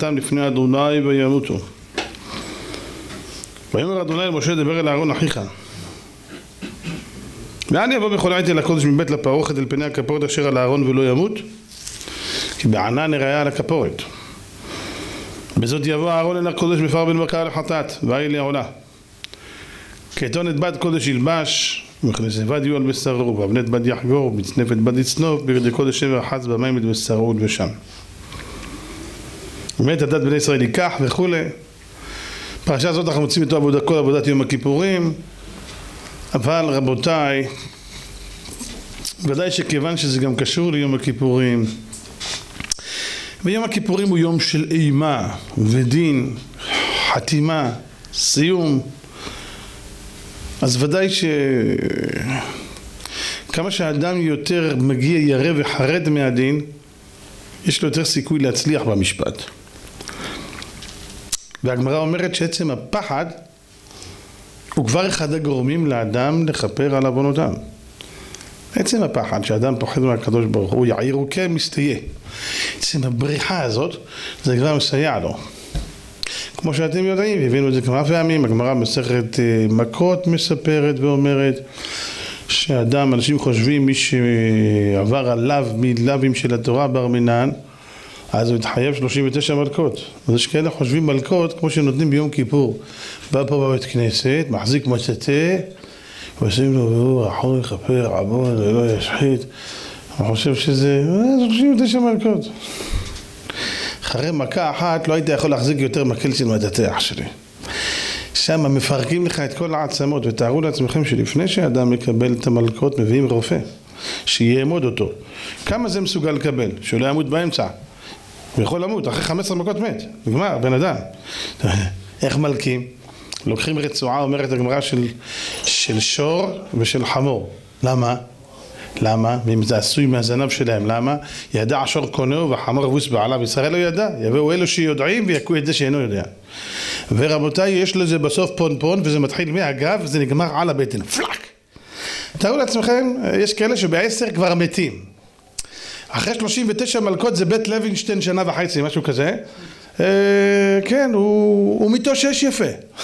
אותם לפני אדוני וימותו. ויאמר אדוני אל משה דבר אל אהרון אחיך. ואני אבוא בחולייתי אל הקודש מבית לפרוכת אל פני הכפורת אשר על אהרון ולא ימות, כי בענן נראה על הכפורת. בזאת יבוא אהרון אל הקודש בפר בן בקר לחטאת, והיא לי עולה. כתונת בד קודש ילבש, ומכנס בד יהיו על בשרו, ואבנת בד יחגור, ובצנפת בד יצנוף, בירדי קודש שבר חץ במים את בשרו ודבשם. ומת הדת בני ישראל ייקח וכו'. פרשה הזאת אנחנו מוצאים איתו כל עבודת יום הכיפורים, אבל רבותיי, ודאי שכיוון שזה גם קשור ליום הכיפורים, ויום הכיפורים הוא יום של אימה ודין, חתימה, סיום, אז ודאי שכמה שהאדם יותר מגיע ירא וחרד מהדין, יש לו יותר סיכוי להצליח במשפט. והגמרא אומרת שעצם הפחד הוא כבר אחד הגורמים לאדם לכפר על עוונותיו. עצם הפחד שאדם פוחד מהקדוש ברוך הוא יעיר הוא כן מסתייע. עצם הבריחה הזאת זה כבר מסייע לו. כמו שאתם יודעים, הבינו את זה כמה פעמים, הגמרא מסכת מכות מספרת ואומרת שאדם, אנשים חושבים מי שעבר עליו מלאווים של התורה בר מינן, אז הוא התחייב 39 מלכות. אז יש כאלה חושבים מלכות כמו שנותנים ביום כיפור. בא פה בבית כנסת, מחזיק מצתה, ועושים לו והוא רחום יכפר עוון ולא ישחית. אני חושב שזה 39 מלכות. אחרי מכה אחת לא היית יכול להחזיק יותר מקל של מטאטא שלי. שם מפרקים לך את כל העצמות, ותארו לעצמכם שלפני שאדם מקבל את המלכות מביאים רופא שיעמוד אותו. כמה זה מסוגל לקבל? שהוא לא ימות באמצע. הוא יכול למות, אחרי 15 מכות מת, נגמר, בן אדם. איך מלכים? לוקחים רצועה, אומרת הגמרא, של שור ושל חמור. למה? למה? ואם זה עשוי מהזנב שלהם, למה? ידע שור קונהו וחמור אבוס בעליו, ישראל לא ידע, יבואו אלו שיודעים ויקו את זה שאינו יודע. ורבותיי, יש לזה בסוף פון וזה מתחיל מהגב וזה נגמר על הבטן, פלאק. תראו לעצמכם, יש כאלה שב10 כבר מתים. אחרי 39 מלכות זה בית לוינשטיין שנה וחצי, משהו כזה. כן, הוא מתאושש יפה.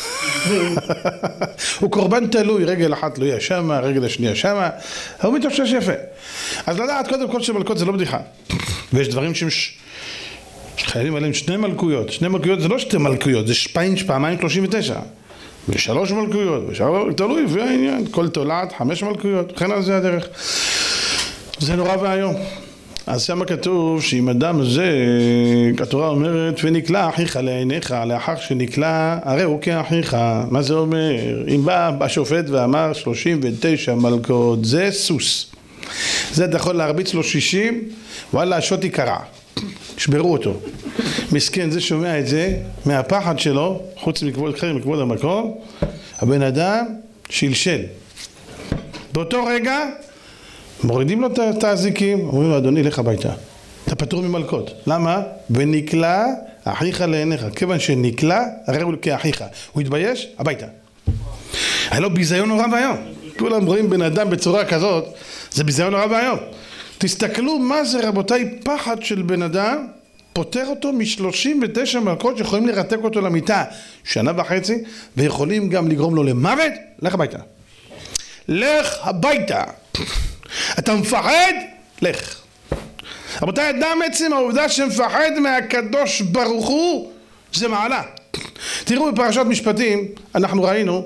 הוא קורבן תלוי, רגל אחת תלויה שמה, רגל השנייה שמה, הוא מתאושש יפה. אז לדעת קודם כל שמלכות זה לא בדיחה. ויש דברים שחיילים עליהם 2 מלכויות. 2 מלכויות זה לא 2 מלכויות, זה פעמיים 39. ו3 מלכויות, תלוי, והעניין, כל תולעת 5 מלכויות, וכן על זה הדרך. זה נורא והיום. אז שם כתוב שאם אדם זה, התורה אומרת, ונקלע אחיך לעיניך, לאחר שנקלע, הרי הוא כאחיך. מה זה אומר? אם בא השופט ואמר 39 מלכות, זה סוס. זה אתה יכול להרביץ לו 60, וואלה, השוט יקרה. שברו אותו. מסכן, זה שומע את זה, מהפחד שלו, חוץ מכבוד המקום, הבן אדם שלשל. באותו רגע, מורידים לו את האזיקים, אומרים לו, אדוני, לך הביתה. אתה פטור ממלכות. למה? ונקלע אחיך לעיניך. כיוון שנקלע, הרי הוא כאחיך. הוא התבייש? הביתה. היה לו ביזיון נורא והיום. כולם רואים בן אדם בצורה כזאת, זה ביזיון נורא והיום. תסתכלו מה זה, רבותיי, פחד של בן אדם, פותר אותו מ39 מלכות שיכולים לרתק אותו למיטה 1.5 שנה, ויכולים גם לגרום לו למוות. לך הביתה. לך הביתה. אתה מפחד? לך. רבותיי, אדם עצם העובדה שמפחד מהקדוש ברוך הוא, זה מעלה. תראו בפרשת משפטים, אנחנו ראינו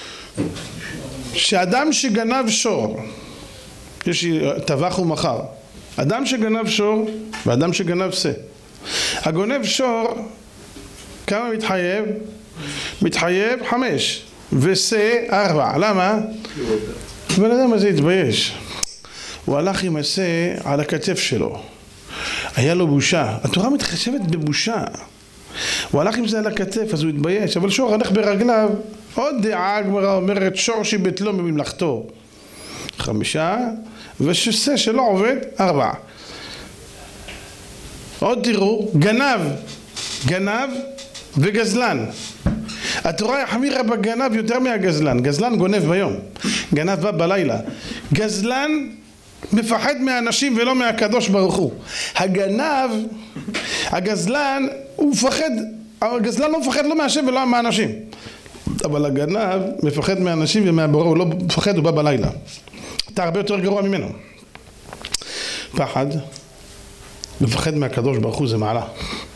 שאדם שגנב שור, יש טבח ומחר, אדם שגנב שור ואדם שגנב שא. הגונב שור, כמה מתחייב? מתחייב 5 ושא 4. למה? בן אדם הזה התבייש. הוא הלך עם השא על הכתף שלו. היה לו בושה. התורה מתחשבת בבושה. הוא הלך עם זה על הכתף, אז הוא התבייש. אבל שור הלך ברגליו. עוד דעה הגמרא אומרת, שור שיבט לו ממלאכתו 5, וששא שלא עובד 4. עוד תראו, גנב וגזלן. התורה החמירה בגנב יותר מהגזלן. גזלן גונב ביום, גנב בא בלילה. גזלן מפחד מהאנשים ולא מהקדוש ברוך הוא. הגזלן הוא מפחד, הגזלן לא מפחד לא מהשם ולא מהאנשים. אבל הגנב מפחד מהאנשים ומהבורא, הוא לא מפחד, הוא בא בלילה. אתה הרבה יותר גרוע ממנו. פחד, מפחד מהקדוש ברוך הוא, זה מעלה.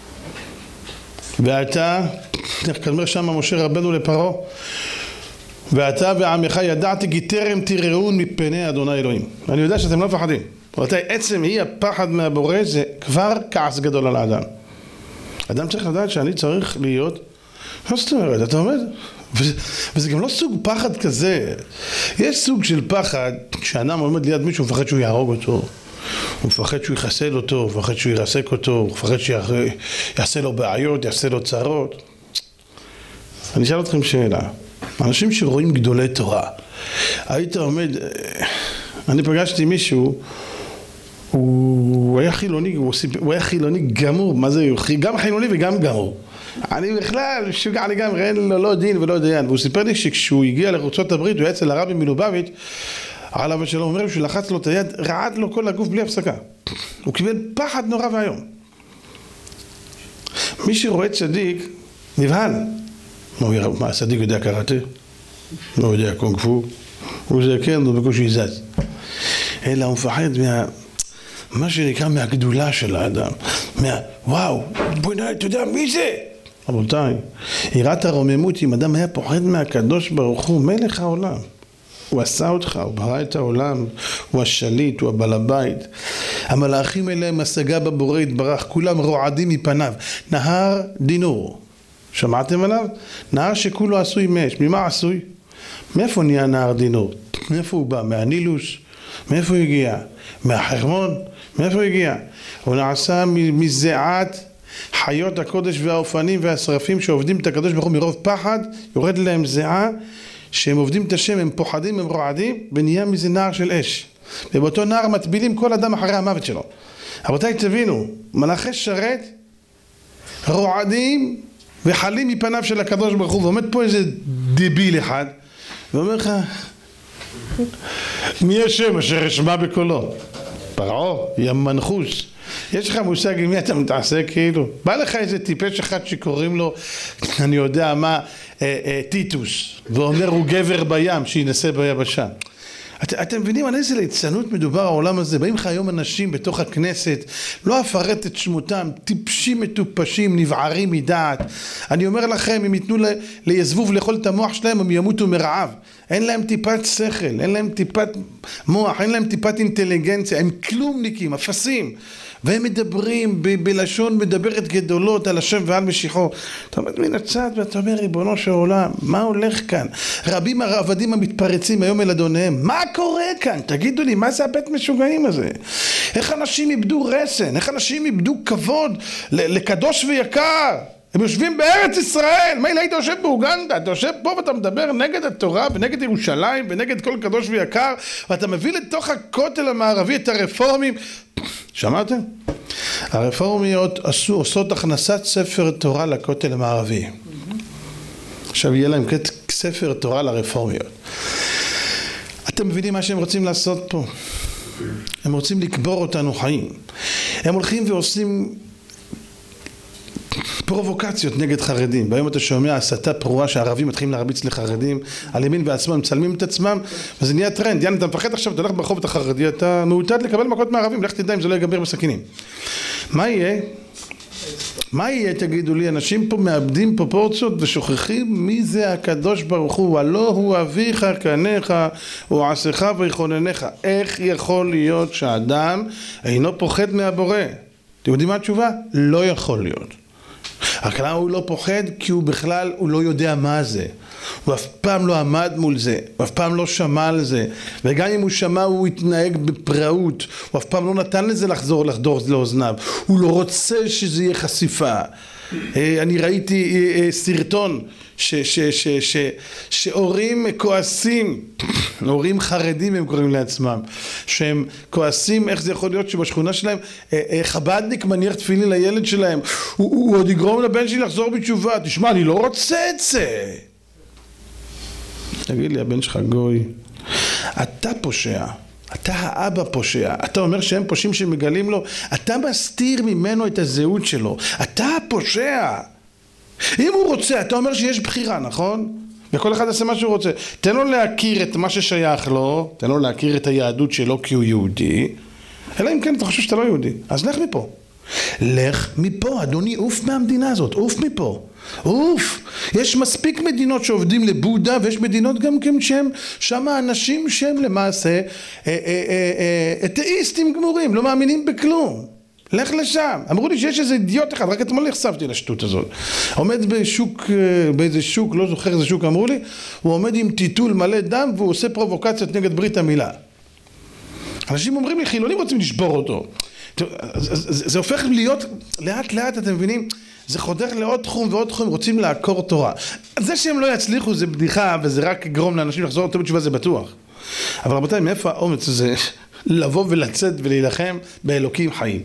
ואתה, איך אומר שם משה רבנו לפרעה, ואתה ועמך ידעתי כי טרם תיראון מפני אדוני אלוהים. אני יודע שאתם לא מפחדים. רבותיי, עצם היא הפחד מהבורא, זה כבר כעס גדול על האדם. אדם צריך לדעת שאני צריך להיות, מה זאת אומרת, אתה עומד? וזה גם לא סוג פחד כזה. יש סוג של פחד, כשאדם עומד ליד מישהו, הוא מפחד שהוא יהרוג אותו, הוא מפחד שהוא יחסל אותו, הוא מפחד שהוא ירסק אותו, הוא מפחד שיעשה לו בעיות, יעשה לו צרות. אני אשאל אתכם שאלה, אנשים שרואים גדולי תורה, היית עומד, אני פגשתי מישהו, הוא היה חילוני, הוא היה חילוני גמור, מה זה, גם חילוני וגם גמור. אני בכלל משוגע לגמרי, אין לו לא דין ולא דיין. והוא סיפר לי שכשהוא הגיע לארצות הברית, הוא היה אצל הרבי מלובביץ', עליו השלום, אומר שהוא לחץ לו את היד, רעד לו כל הגוף בלי הפסקה. הוא קיבל פחד נורא והיום. מי שרואה צדיק, נבהל. מה, הצדיק יודע קראטה? לא יודע קונג פו? הוא זה כן, הוא בקושי זז. אלא הוא מפחד מה שנקרא מהגדולה של האדם. וואו, בואי נראה, אתה יודע מי זה? רבותיי, יראת הרוממות, אם אדם היה פוחד מהקדוש ברוך הוא, מלך העולם. הוא עשה אותך, הוא ברא את העולם, הוא השליט, הוא הבעל הבית. המלאכים אליהם השגה בבורא יתברך, כולם רועדים מפניו. נהר דינור, שמעתם עליו? נהר שכולו עשוי מאש. ממה עשוי? מאיפה נהיה נהר דינור? מאיפה הוא בא? מהנילוס? מאיפה הוא הגיע? מהחרמון? מאיפה הוא הגיע? הוא נעשה מזיעת חיות הקודש והאופנים והשרפים שעובדים את הקדוש ברוך הוא מרוב פחד, יורד להם זיעה, שהם עובדים את השם, הם פוחדים, הם רועדים, ונהיה מזה נער של אש. ובאותו נער מטבילים כל אדם אחרי המוות שלו. רבותיי, תבינו, מלאכי שרת רועדים וחלים מפניו של הקדוש ברוך הוא, ועומד פה איזה דביל אחד, ואומר לך, מי השם אשר אשמע בקולו? פרעה, יא מנחוש. יש לך מושג עם מי אתה מתעסק כאילו? בא לך איזה טיפש אחד שקוראים לו, אני יודע מה, טיטוס, ואומר הוא גבר בים, שינסה ביבשה. אתם מבינים על איזה ליצנות מדובר העולם הזה? באים לך היום אנשים בתוך הכנסת, לא אפרט את שמותם, טיפשים מטופשים, נבערים מדעת. אני אומר לכם, אם ייתנו ליזבוב לאכול את המוח שלהם, הם ימותו מרעב. אין להם טיפת שכל, אין להם טיפת מוח, אין להם טיפת אינטליגנציה, הם כלומניקים, אפסים. והם מדברים בלשון מדברת גדולות על השם ועל משיחו. אתה אומר מן הצד ואתה אומר, ריבונו של עולם, מה הולך כאן? רבים העבדים המתפרצים היום אל אדוניהם, מה קורה כאן? תגידו לי, מה זה הבית משוגעים הזה? איך אנשים איבדו רסן? איך אנשים איבדו כבוד לקדוש ויקר? הם יושבים בארץ ישראל. מילא היית יושב באוגנדה, אתה יושב פה ואתה מדבר נגד התורה ונגד ירושלים ונגד כל קדוש ויקר, ואתה מביא לתוך הכותל המערבי את הרפורמים. שמעתם? הרפורמיות עושות הכנסת ספר תורה לכותל המערבי. עכשיו יהיה להם ספר תורה לרפורמיות. אתם מבינים מה שהם רוצים לעשות פה? הם רוצים לקבור אותנו חיים. הם הולכים ועושים פרובוקציות נגד חרדים. והיום אתה שומע הסתה פרועה שהערבים מתחילים להרביץ לחרדים על ימין ועצמם, מצלמים את עצמם, וזה נהיה טרנד. יאללה, אתה מפחד עכשיו, אתה הולך ברחוב את החרדי, אתה מעוטד לקבל מכות מהערבים, לך תדע אם זה לא יגבר בסכינים. מה יהיה? מה יהיה, תגידו לי? אנשים פה מאבדים פרופורציות ושוכחים מי זה הקדוש ברוך הוא. הלא הוא אביך, קניך, הוא עשך ויכוננך. איך יכול להיות שהאדם אינו פוחד מהבורא? אתם יודעים מה התשובה? לא יכול להיות. הכלל הוא לא פוחד כי הוא בכלל, הוא לא יודע מה זה. הוא אף פעם לא עמד מול זה, הוא אף פעם לא שמע על זה. וגם אם הוא שמע הוא התנהג בפראות, הוא אף פעם לא נתן לזה לחזור לאוזניו. הוא לא רוצה שזה יהיה חשיפה. אני ראיתי סרטון שהורים כועסים, הורים חרדים הם קוראים לעצמם, שהם כועסים איך זה יכול להיות שבשכונה שלהם חבדניק מניח תפילין לילד שלהם, הוא עוד יגרום לבן שלי לחזור בתשובה. תשמע, אני לא רוצה את זה. תגיד לי, הבן שלך גוי, אתה פושע, אתה האבא פושע, אתה אומר שהם פושעים שמגלים לו, אתה מסתיר ממנו את הזהות שלו, אתה הפושע. אם הוא רוצה, אתה אומר שיש בחירה, נכון? וכל אחד עושה מה שהוא רוצה. תן לו להכיר את מה ששייך לו, תן לו להכיר את היהדות שלו כי הוא יהודי, אלא אם כן אתה חושב שאתה לא יהודי, אז לך מפה. לך מפה, אדוני, עוף מהמדינה הזאת, עוף מפה. עוף. יש מספיק מדינות שעובדים לבודה, ויש מדינות גם כן שהם שם אנשים שהם למעשה אתאיסטים גמורים, לא מאמינים בכלום. לך לשם. אמרו לי שיש איזה אידיוט אחד, רק אתמול נחשפתי לשטות הזאת. עומד בשוק, באיזה שוק, לא זוכר איזה שוק, אמרו לי, הוא עומד עם טיטול מלא דם והוא עושה פרובוקציות נגד ברית המילה. אנשים אומרים לי, חילונים רוצים לשבור אותו. זה הופך להיות, לאט לאט אתם מבינים, זה חודר לעוד תחום ועוד תחום, רוצים לעקור תורה. זה שהם לא יצליחו זה בדיחה וזה רק יגרום לאנשים לחזור אותם בתשובה, זה בטוח. אבל רבותיי, מאיפה האומץ הזה לבוא ולצאת ולהילחם באלוקים חיים?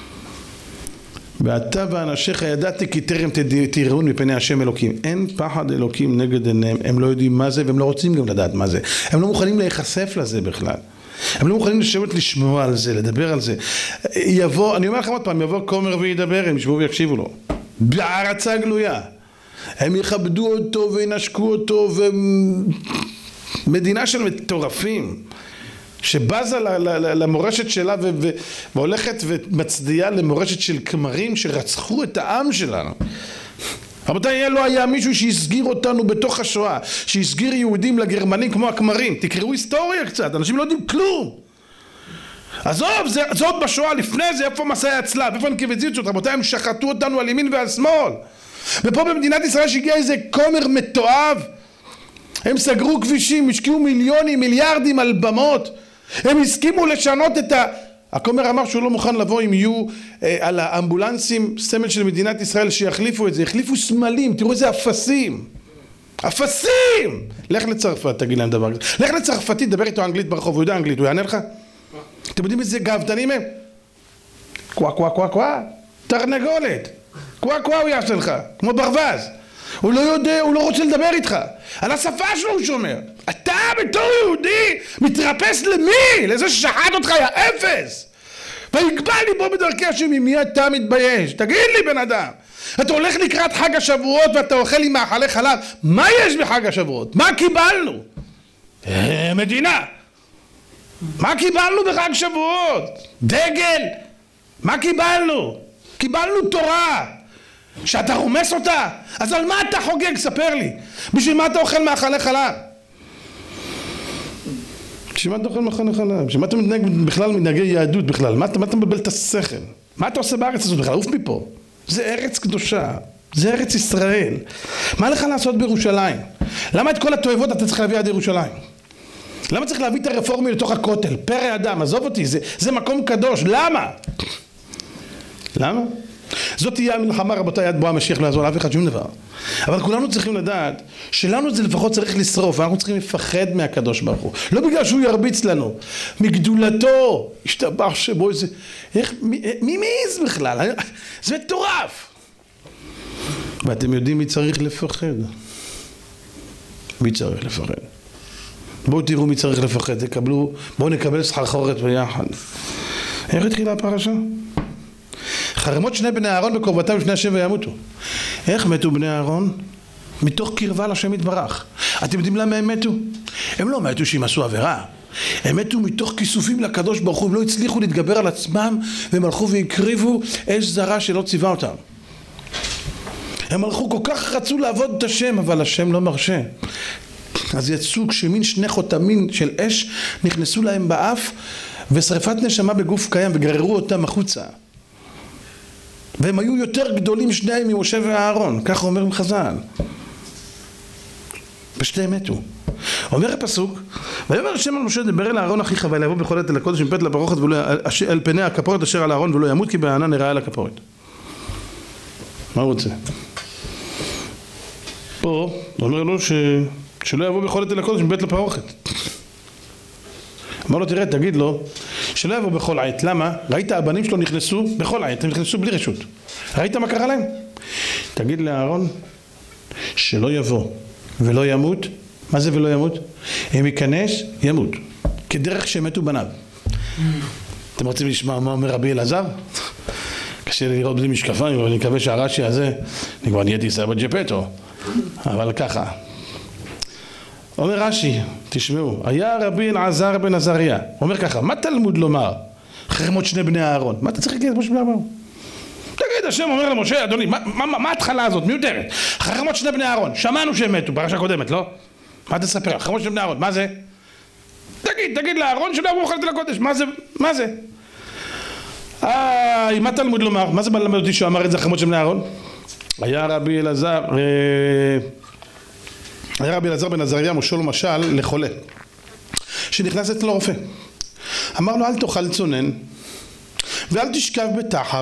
ואתה ואנשיך ידעתי כי טרם תיראון מפני השם אלוקים. אין פחד אלוקים נגד עיניהם, הם לא יודעים מה זה והם לא רוצים גם לדעת מה זה. הם לא מוכנים להיחשף לזה בכלל. הם לא מוכנים לשבת לשמוע על זה, לדבר על זה. יבוא, אני אומר לכם עוד פעם, יבוא כומר וידבר, הם ישבו ויקשיבו לו. בהערצה גלויה. הם יכבדו אותו וינשקו אותו, ומדינה של מטורפים, שבזה למורשת שלה והולכת ומצדיעה למורשת של כמרים שרצחו את העם שלנו. רבותיי, לא היה מישהו שהסגיר אותנו בתוך השואה, שהסגיר יהודים לגרמנים כמו הכמרים. תקראו היסטוריה קצת, אנשים לא יודעים כלום. עזוב, זה עוד בשואה, לפני זה איפה מסעי הצלב, איפה הנקבציציות, רבותיי, הם שחטו אותנו על ימין ועל שמאל. ופה במדינת ישראל שהגיע איזה כומר מתועב, הם סגרו כבישים, השקיעו מיליונים, מיליארדים על במות, הם הסכימו לשנות את הכומר אמר שהוא לא מוכן לבוא אם יהיו על האמבולנסים סמל של מדינת ישראל שיחליפו את זה, יחליפו סמלים, תראו איזה אפסים, אפסים! לך לצרפת, תגיד להם דבר כזה, לך לצרפתי, דבר איתו אנגלית ברחוב, הוא יודע אנגלית, הוא יענה לך? אתם יודעים איזה גאוותנים הם? קווה קווה קווה קווה, תרנגולת, קווה קווה הוא יעשה לך, כמו ברווז, הוא לא יודע, הוא לא רוצה לדבר איתך, על השפה שלו הוא שומר. אתה בתור יהודי מתרפס למי? לזה ששחט אותך יא אפס, ויגבה ליבו בדרכי השם, ממי אתה מתבייש? תגיד לי בן אדם, אתה הולך לקראת חג השבועות ואתה אוכל עם מאכלי חלב, מה יש בחג השבועות? מה קיבלנו? מדינה. מה קיבלנו בחג שבועות? דגל. מה קיבלנו? קיבלנו תורה שאתה רומס אותה. אז על מה אתה חוגג? ספר לי. בשביל מה אתה אוכל מאכלי חלב? בשביל מה אתה אוכל מאכלי חלב? בשביל מה אתה מתנהג בכלל מנהגי יהדות בכלל? מה אתה מבלבל את השכל? מה אתה עושה בארץ הזאת בכלל? עוף מפה. זה ארץ קדושה, זה ארץ ישראל. מה לך לעשות בירושלים? למה את כל התועבות אתה צריך להביא עד ירושלים? למה צריך להביא את הרפורמי לתוך הכותל? פרא אדם, עזוב אותי, זה מקום קדוש, למה? למה? זאת תהיה המלחמה, רבותיי, עד בוא המשיח לא יעזור לאף אחד שום דבר. אבל כולנו צריכים לדעת שלנו זה לפחות צריך לשרוף, ואנחנו צריכים לפחד מהקדוש ברוך הוא. לא בגלל שהוא ירביץ לנו, מגדולתו, השתבח שבו איזה... מי מעיז בכלל? זה מטורף. ואתם יודעים מי צריך לפחד? מי צריך לפחד? בואו תראו מי צריך לפחד, תקבלו, בואו נקבל סחרחורת ביחד. איך התחילה הפרשה? חרמות שני בני אהרון בקרבתם לפני השם וימותו. איך מתו בני אהרון? מתוך קרבה לשם יתברך. אתם יודעים למה הם מתו? הם לא מתו שהם עשו עבירה. הם מתו מתוך כיסופים לקדוש ברוך הוא, הם לא הצליחו להתגבר על עצמם, והם הלכו והקריבו אש זרה שלא ציווה אותם. הם הלכו, כל כך רצו לעבוד את השם, אבל השם לא מרשה. אז יצאו כשמין שני חותמים של אש נכנסו להם באף, ושריפת נשמה בגוף קיים וגררו אותם החוצה. והם היו יותר גדולים שניהם ממשה ואהרון, כך אומר חז"ל. ושניהם מתו. אומר הפסוק, ויאמר השם על משה דבר אל אהרון אחיך ויבוא בכל עת אל הקודש מפת לפרוכת אל פני הכפורת אשר על אהרון ולא ימות כי בענן נראה על הכפורת. מה הוא רוצה? פה אומר לו שלא יבוא בכל עת אל הקודש מבית לפרוכת. אמר לו תראה, תגיד לו שלא יבוא בכל עת. למה? ראית הבנים שלו נכנסו בכל עת, הם נכנסו בלי רשות. ראית מה קרה להם? תגיד לאהרון שלא יבוא ולא ימות. מה זה ולא ימות? אם ייכנס, ימות. כדרך שמתו בניו. אתם רוצים לשמוע מה אומר רבי אלעזר? קשה לי לראות בלי משקפיים, אבל אני מקווה שהרש"י הזה, אני כבר נהייתי סבא ג'פטו, אבל ככה. אומר רש"י, תשמעו, היה רבי אלעזר בן עזריה, אומר ככה, מה תלמוד לומר? חרמות שני בני אהרון, מה אתה צריך להגיד כמו שבני אהרון? תגיד, השם אומר למשה, אדוני, מה ההתחלה הזאת? מיותרת. חרמות שני בני אהרון, שמענו שהם מתו, פרשה קודמת, לא? מה תספר? חרמות שני בני אהרון, מה זה? תגיד לאהרון שלא אמרו אכלת לקודש, מה זה? מה תלמוד לומר? מה זה בא ללמד אותי שהוא אמר את זה חרמות של בני אהרון? היה רבי אלעזר בן עזריה מושל משל לחולה שנכנס אצלו רופא, אמר לו אל תאכל צונן ואל תשכב בתחב.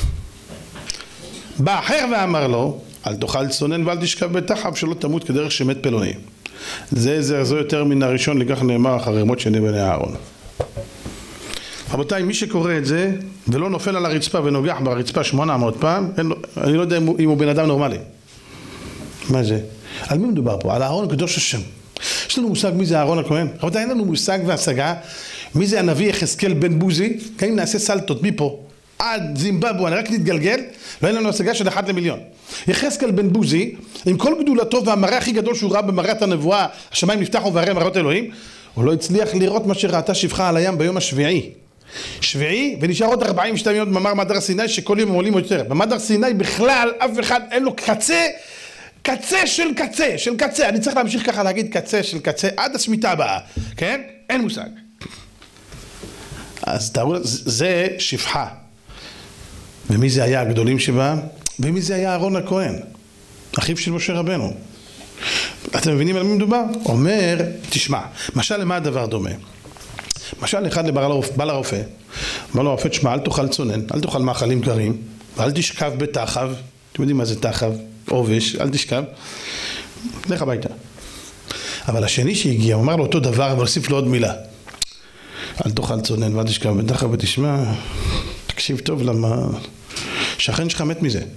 בא אחר ואמר לו אל תאכל צונן ואל תשכב בתחב שלא תמות כדרך שמת פלוני. זה יותר מן הראשון, לכך נאמר חרמות שני בני אהרון. רבותיי, מי שקורא את זה ולא נופל על הרצפה ונוגח ברצפה 800 פעם, אני לא יודע אם הוא בן אדם נורמלי. מה זה? על מי מדובר פה? על אהרון הקדוש השם. יש לנו מושג מי זה אהרון הכהן? רבותיי, אין לנו מושג והשגה מי זה הנביא יחזקאל בן בוזי. גם אם נעשה סלטות מפה עד זימבבואה, אני רק נתגלגל, לא אין לנו השגה של 1 למיליון. יחזקאל בן בוזי, עם כל גדולתו והמראה הכי גדול שהוא ראה במראת הנבואה, השמיים נפתחו והרי מראות אלוהים, הוא לא הצליח לראות מה שראתה שפחה על הים ביום השביעי. ונשאר עוד 42 יום במאמר מדר סיני שכל יום עולים יותר. במדר סיני בכלל אף אחד אין לו קצה של קצה. אני צריך להמשיך ככה להגיד קצה של קצה עד השמיטה הבאה, כן? אין מושג. אז תראו, זה שפחה. ומי זה היה הגדולים שבה? ומי זה היה אהרון הכהן? אחיו של משה רבנו. אתם מבינים על מי מדובר? אומר, תשמע, משל למה הדבר דומה? משל אחד בא לרופא, אמר לו הרופא, תשמע, אל תאכל צונן, אל תאכל מאכלים קרים, ואל תשכב בתחב. אתם יודעים מה זה תחב? עובש, אל תשכב, לך הביתה. אבל השני שהגיע, הוא אמר לו אותו דבר, אבל הוסיף לו עוד מילה. אל תאכל צונן ואל תשכב בתחב, ותשמע, תקשיב טוב, למה שכן שלך מת מזה.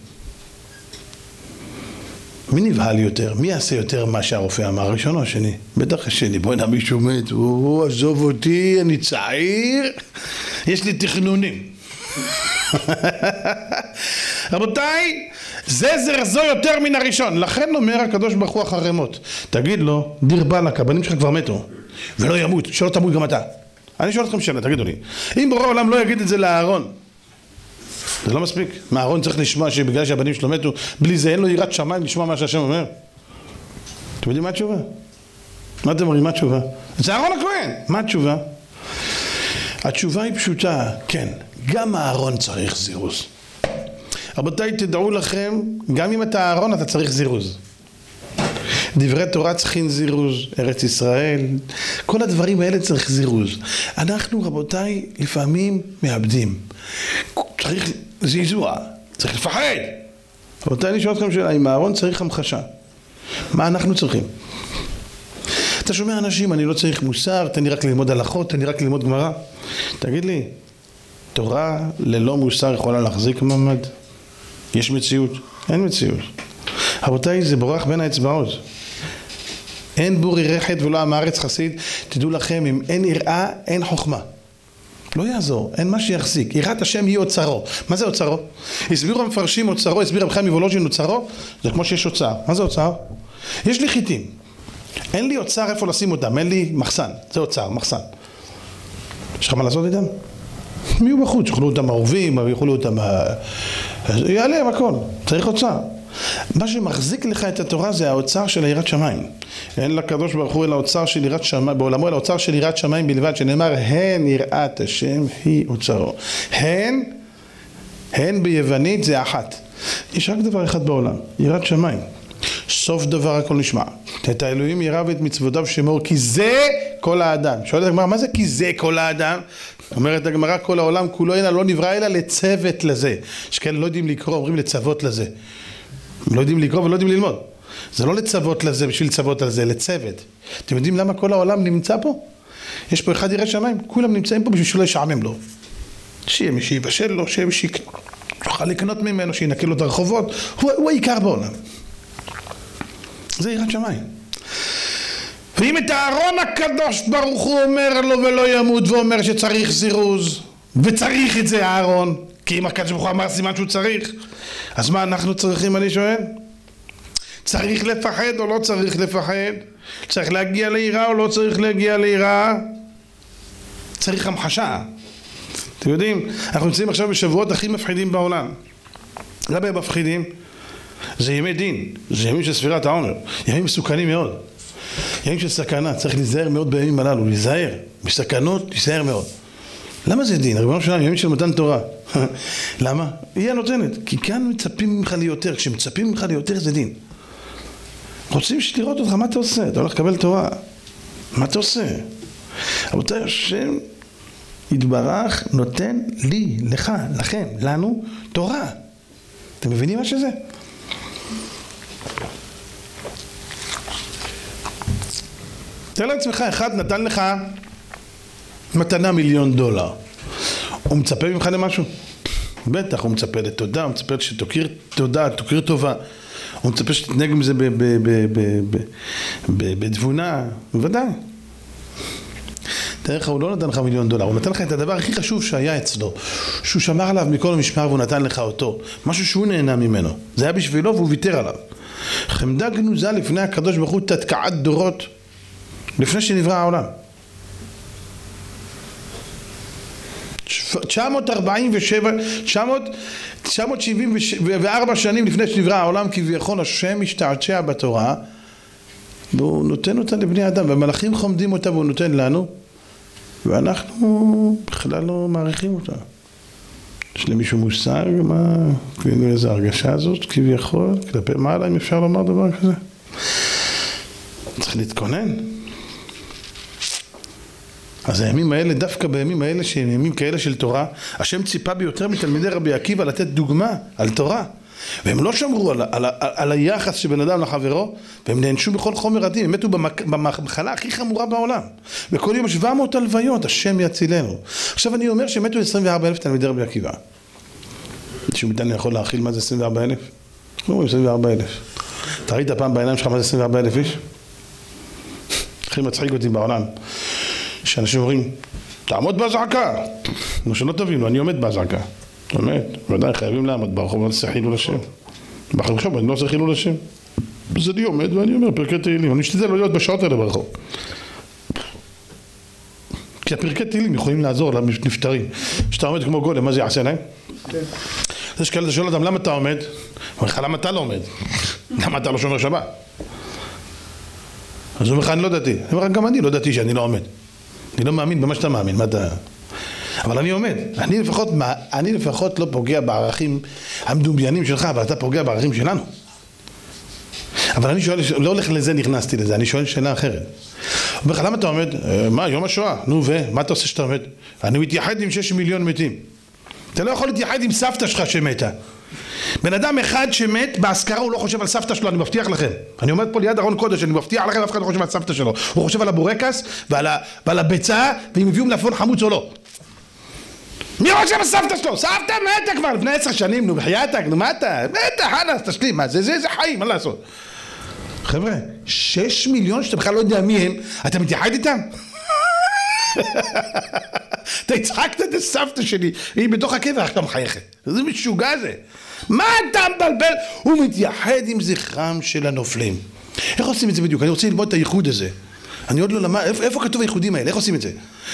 מי נבהל יותר? מי יעשה יותר מה שהרופא אמר? הראשון או השני? בטח השני. בואי נע מישהו מת, עזוב אותי, אני צעיר, יש לי תכנונים. רבותיי, זה זרזו יותר מן הראשון. לכן אומר הקדוש ברוך הוא החרמות, תגיד לו, דיר באלק, הבנים שלך כבר מתו ולא ימות, שלא תמות גם אתה. אני שואל אתכם שאלה, תגידו לי, אם בורא העולם לא יגיד את זה לאהרון, זה לא מספיק? מה, אהרון צריך לשמוע שבגלל שהבנים שלו מתו, בלי זה אין לו יראת שמיים לשמוע מה שהשם אומר? אתם יודעים מה התשובה? מה אתם אומרים? מה התשובה? זה אהרון הכהן. מה התשובה? התשובה היא פשוטה, כן, גם אהרון צריך זירוז. רבותיי, תדעו לכם, גם אם אתה אהרון אתה צריך זירוז. דברי תורה צריכים זירוז, ארץ ישראל, כל הדברים האלה צריך זירוז. אנחנו רבותיי לפעמים מאבדים. צריך זעזוע, צריך לפחד. רבותיי, אני שואל אתכם שאלה, אם אהרון צריך המחשה, מה אנחנו צריכים? אתה שומע אנשים, אני לא צריך מוסר, תן לי רק ללמוד הלכות, תן לי רק ללמוד גמרא. תגיד לי, תורה ללא מוסר יכולה להחזיק מעמד? יש מציאות? אין מציאות. רבותיי, זה בורח בין האצבעות. אין בור ירחת ולא עם הארץ חסיד. תדעו לכם, אם אין יראה, אין חוכמה. לא יעזור, אין מה שיחזיק. יראת השם היא אוצרו. מה זה אוצרו? הסבירו המפרשים אוצרו, הסביר רב חיים מוולוז'ין אוצרו, זה כמו שיש אוצר. מה זה אוצר? יש לי חיטים. אין לי אוצר איפה לשים אותם, אין לי מחסן. זה אוצר, מחסן. יש לך מה לעשות איתם? מי הוא בחוץ? יאכלו אותם העורבים, יאכלו אותם... יעלם הכל, צריך אוצר. מה שמחזיק לך את התורה זה האוצר של יראת שמיים. אין לקדוש ברוך הוא אלא האוצר של יראת שמיים, בעולמו אלא האוצר של יראת שמיים בלבד, שנאמר הן יראת השם היא אוצרו. הן ביוונית זה אחת. יש רק דבר אחד בעולם, יראת שמיים. סוף דבר הכל נשמע. את האלוהים ירא ואת מצוותיו שמור, כי זה כל האדם. שואלת הגמרא, מה זה כי זה כל האדם? אומרת הגמרא, כל העולם כולו הנה לא נברא אלא לצוות לזה. שכאלה לא יודעים לקרוא, אומרים לצוות לזה. הם לא יודעים לקרוא ולא יודעים ללמוד. זה לא לצוות לזה בשביל לצוות על זה, לצוות. אתם יודעים למה כל העולם נמצא פה? יש פה אחד ירא שמיים, כולם נמצאים פה בשביל שלא ישעמם לו. שיהיה מי שיבשל לו, שיהיה מי שיוכל לקנות ממנו, שינקה לו את הרחובות. הוא העיקר בעולם. זה יראת שמיים. ואם את אהרון הקדוש ברוך הוא אומר לו ולא ימות, ואומר שצריך זירוז, וצריך את זה אהרון, כי אם הקדוש ברוך הוא אמר סימן שהוא צריך, אז מה אנחנו צריכים, אני שואל? צריך לפחד או לא צריך לפחד? צריך להגיע ליראה או לא צריך להגיע ליראה? צריך המחשה. אתם יודעים, אנחנו נמצאים עכשיו בשבועות הכי מפחידים בעולם. למה הם מפחידים? זה ימי דין, זה ימים של ספירת העומר, ימים מסוכנים מאוד, ימים של סכנה, צריך להיזהר מאוד בימים הללו, להיזהר, בסכנות, להיזהר מאוד. למה זה דין? ריבונו של עולם, ימים של מתן תורה. למה? היא הנותנת, כי כאן מצפים ממך ליותר, כשמצפים ממך ליותר זה דין. רוצים לראות אותך, מה אתה עושה? אתה הולך לקבל תורה, מה אתה עושה? רבותי, השם יתברך נותן לי, לך, לכם, לנו, תורה. אתם מבינים מה שזה? תראה לעצמך, אחד נתן לך מתנה $1,000,000. הוא מצפה ממך למשהו? בטח, הוא מצפה לתודה, הוא מצפה שתוקיר תודה, תוקיר טובה. הוא מצפה שתתנהג עם זה בתבונה, בוודאי. תראה לך, הוא לא נתן לך $1,000,000, הוא נתן לך את הדבר הכי חשוב שהיה אצלו, שהוא שמר עליו מכל המשמר והוא נתן לך אותו, משהו שהוא נהנה ממנו, זה היה בשבילו והוא ויתר עליו. חמדה גנוזה לפני הקדוש ברוך הוא תתקעת דורות, לפני שנברא העולם. 974 שנים לפני שנברא העולם, כביכול השם משתעשע בתורה, והוא נותן אותה לבני אדם, והמלאכים חומדים אותה והוא נותן לנו, ואנחנו בכלל לא מעריכים אותה. יש למישהו מושג מה, איזו הרגשה הזאת, כביכול, כלפי מעלה, אם אפשר לומר דבר כזה? צריך להתכונן. אז הימים האלה, דווקא בימים האלה, שהם ימים כאלה של תורה, השם ציפה ביותר מתלמידי רבי עקיבא לתת דוגמה על תורה. והם לא שמרו על היחס שבן אדם לחברו, והם נענשו בכל חומר הדין, הם מתו במחלה הכי חמורה בעולם. בכל יום 700 הלוויות, השם יצילנו. עכשיו אני אומר שמתו 24,000 תלמידי רבי עקיבא. מישהו מאיתנו יכול להכיל מה זה 24,000? לא אומרים 24,000. אתה ראית פעם בעיניים שלך מה זה 24,000 איש? הכי מצחיק אותי בעולם. שאנשים אומרים, תעמוד בהזעקה. נו שלא תבינו, אני עומד בהזעקה. באמת, ודאי חייבים לעמוד ברחוב, לא צריך חילול השם. ברחוב, אני לא צריך חילול השם. אז אני עומד ואני אומר פרקי תהילים. אני משתדל לא להיות בשעות האלה ברחוב. כי הפרקי תהילים יכולים לעזור לנפטרים. כשאתה עומד כמו גולם, מה זה יעשה להם? אז יש כאלה שואל אדם, למה אתה עומד? הוא אומר לך, למה אתה לא עומד? למה אתה לא שומר שבת? אז הוא אומר לך, אני לא דתי. אני אומר לך, גם אני לא דתי שאני לא עומד. אני לא מאמין במה שאתה מאמין, מה אתה... אבל אני עומד, אני לפחות לא פוגע בערכים המדומיינים שלך, אבל אתה פוגע בערכים שלנו. אבל אני שואל, לא הולך לזה, נכנסתי לזה, אני שואל שאלה אחרת. אומר לך, למה אתה עומד? מה, יום השואה? נו, ומה אתה עושה שאתה עומד? אני מתייחד עם 6 מיליון מתים. אתה לא יכול להתייחד עם סבתא שלך שמתה. בן אדם אחד שמת, בהזכרה הוא לא חושב על סבתא שלו, אני מבטיח לכם. אני עומד פה ליד ארון קודש, אני מבטיח לכם, אף אחד לא חושב על סבתא שלו. הוא חושב על הבורקס ועל הביצה, ואם הביאו מלפון חמוץ או לא. מי חושב על סבתא שלו? סבתא מתה כבר לפני 10 שנים, נו בחייתק, נו מה אתה? מתה, חלאס, תשלים, מה זה חיים, מה לעשות? חבר'ה, 6 מיליון שאתה בכלל לא יודע מי הם, אתה מתייחד איתם? אתה הצחקת את הסבתא שלי, היא בתוך הקבר, איך אתה מחייכת? זה משוגע זה. מה אתה מבלבל? הוא מתייחד עם זכרם של הנופלים. איך עושים את זה בדיוק? אני רוצה ללמוד את הייחוד הזה. אני עוד לא למד, איפה כתוב הייחודים האלה? איך עושים את זה?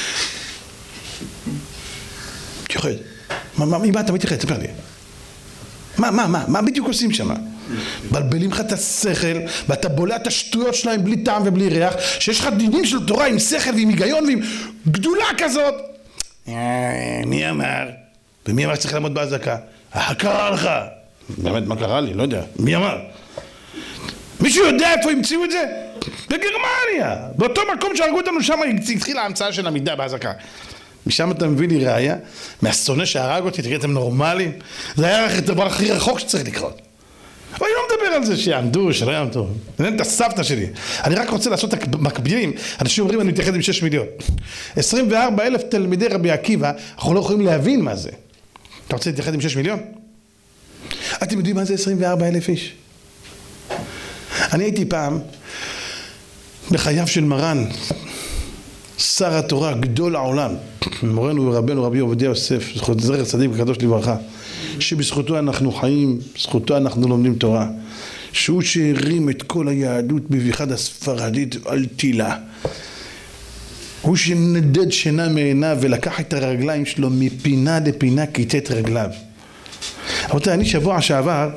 תייחד. מה אתה מתייחד? תספר לי. מה בדיוק עושים שם? בלבלים לך את השכל, ואתה בולע את השטויות שלהם בלי טעם ובלי ריח, שיש לך דינים של תורה עם שכל ועם היגיון ועם גדולה כזאת. מי אמר? ומי אמר שצריך לעמוד בהזעקה? קרה לך. באמת, מה קרה לי? לא יודע. מי אמר? מישהו יודע איפה המציאו את זה? בגרמניה. באותו מקום שהרגו אותנו שם התחילה ההמצאה של עמידה בהזעקה. משם אתה מביא לי ראיה, מהשונא שהרג אותי, תגיד, אתם נורמליים? זה היה הדבר הכי רחוק שצריך לקרות. אבל אני לא מדבר על זה שיעמדו, שלא יעמדו. זה את הסבתא שלי. אני רק רוצה לעשות את המקבילים. אנשים אומרים, אני מתייחד עם 6 מיליון. 24,000 תלמידי רבי עקיבא, אנחנו לא יכולים להבין מה זה. אתה רוצה להתייחד עם 6 מיליון? אתם יודעים מה זה 24,000 איש? אני הייתי פעם בחייו של מרן, שר התורה, גדול העולם, מורנו ורבנו רבי עובדיה יוסף, זכר צדיק וקדוש לברכה, שבזכותו אנחנו חיים, בזכותו אנחנו לומדים תורה, שהוא שהרים את כל היהדות בבחד הספרדית על תילה, הוא שנדד שינה מעיניו ולקח את הרגליים שלו מפינה לפינה, קיצץ רגליו. רבותיי, אני שבוע שעבר,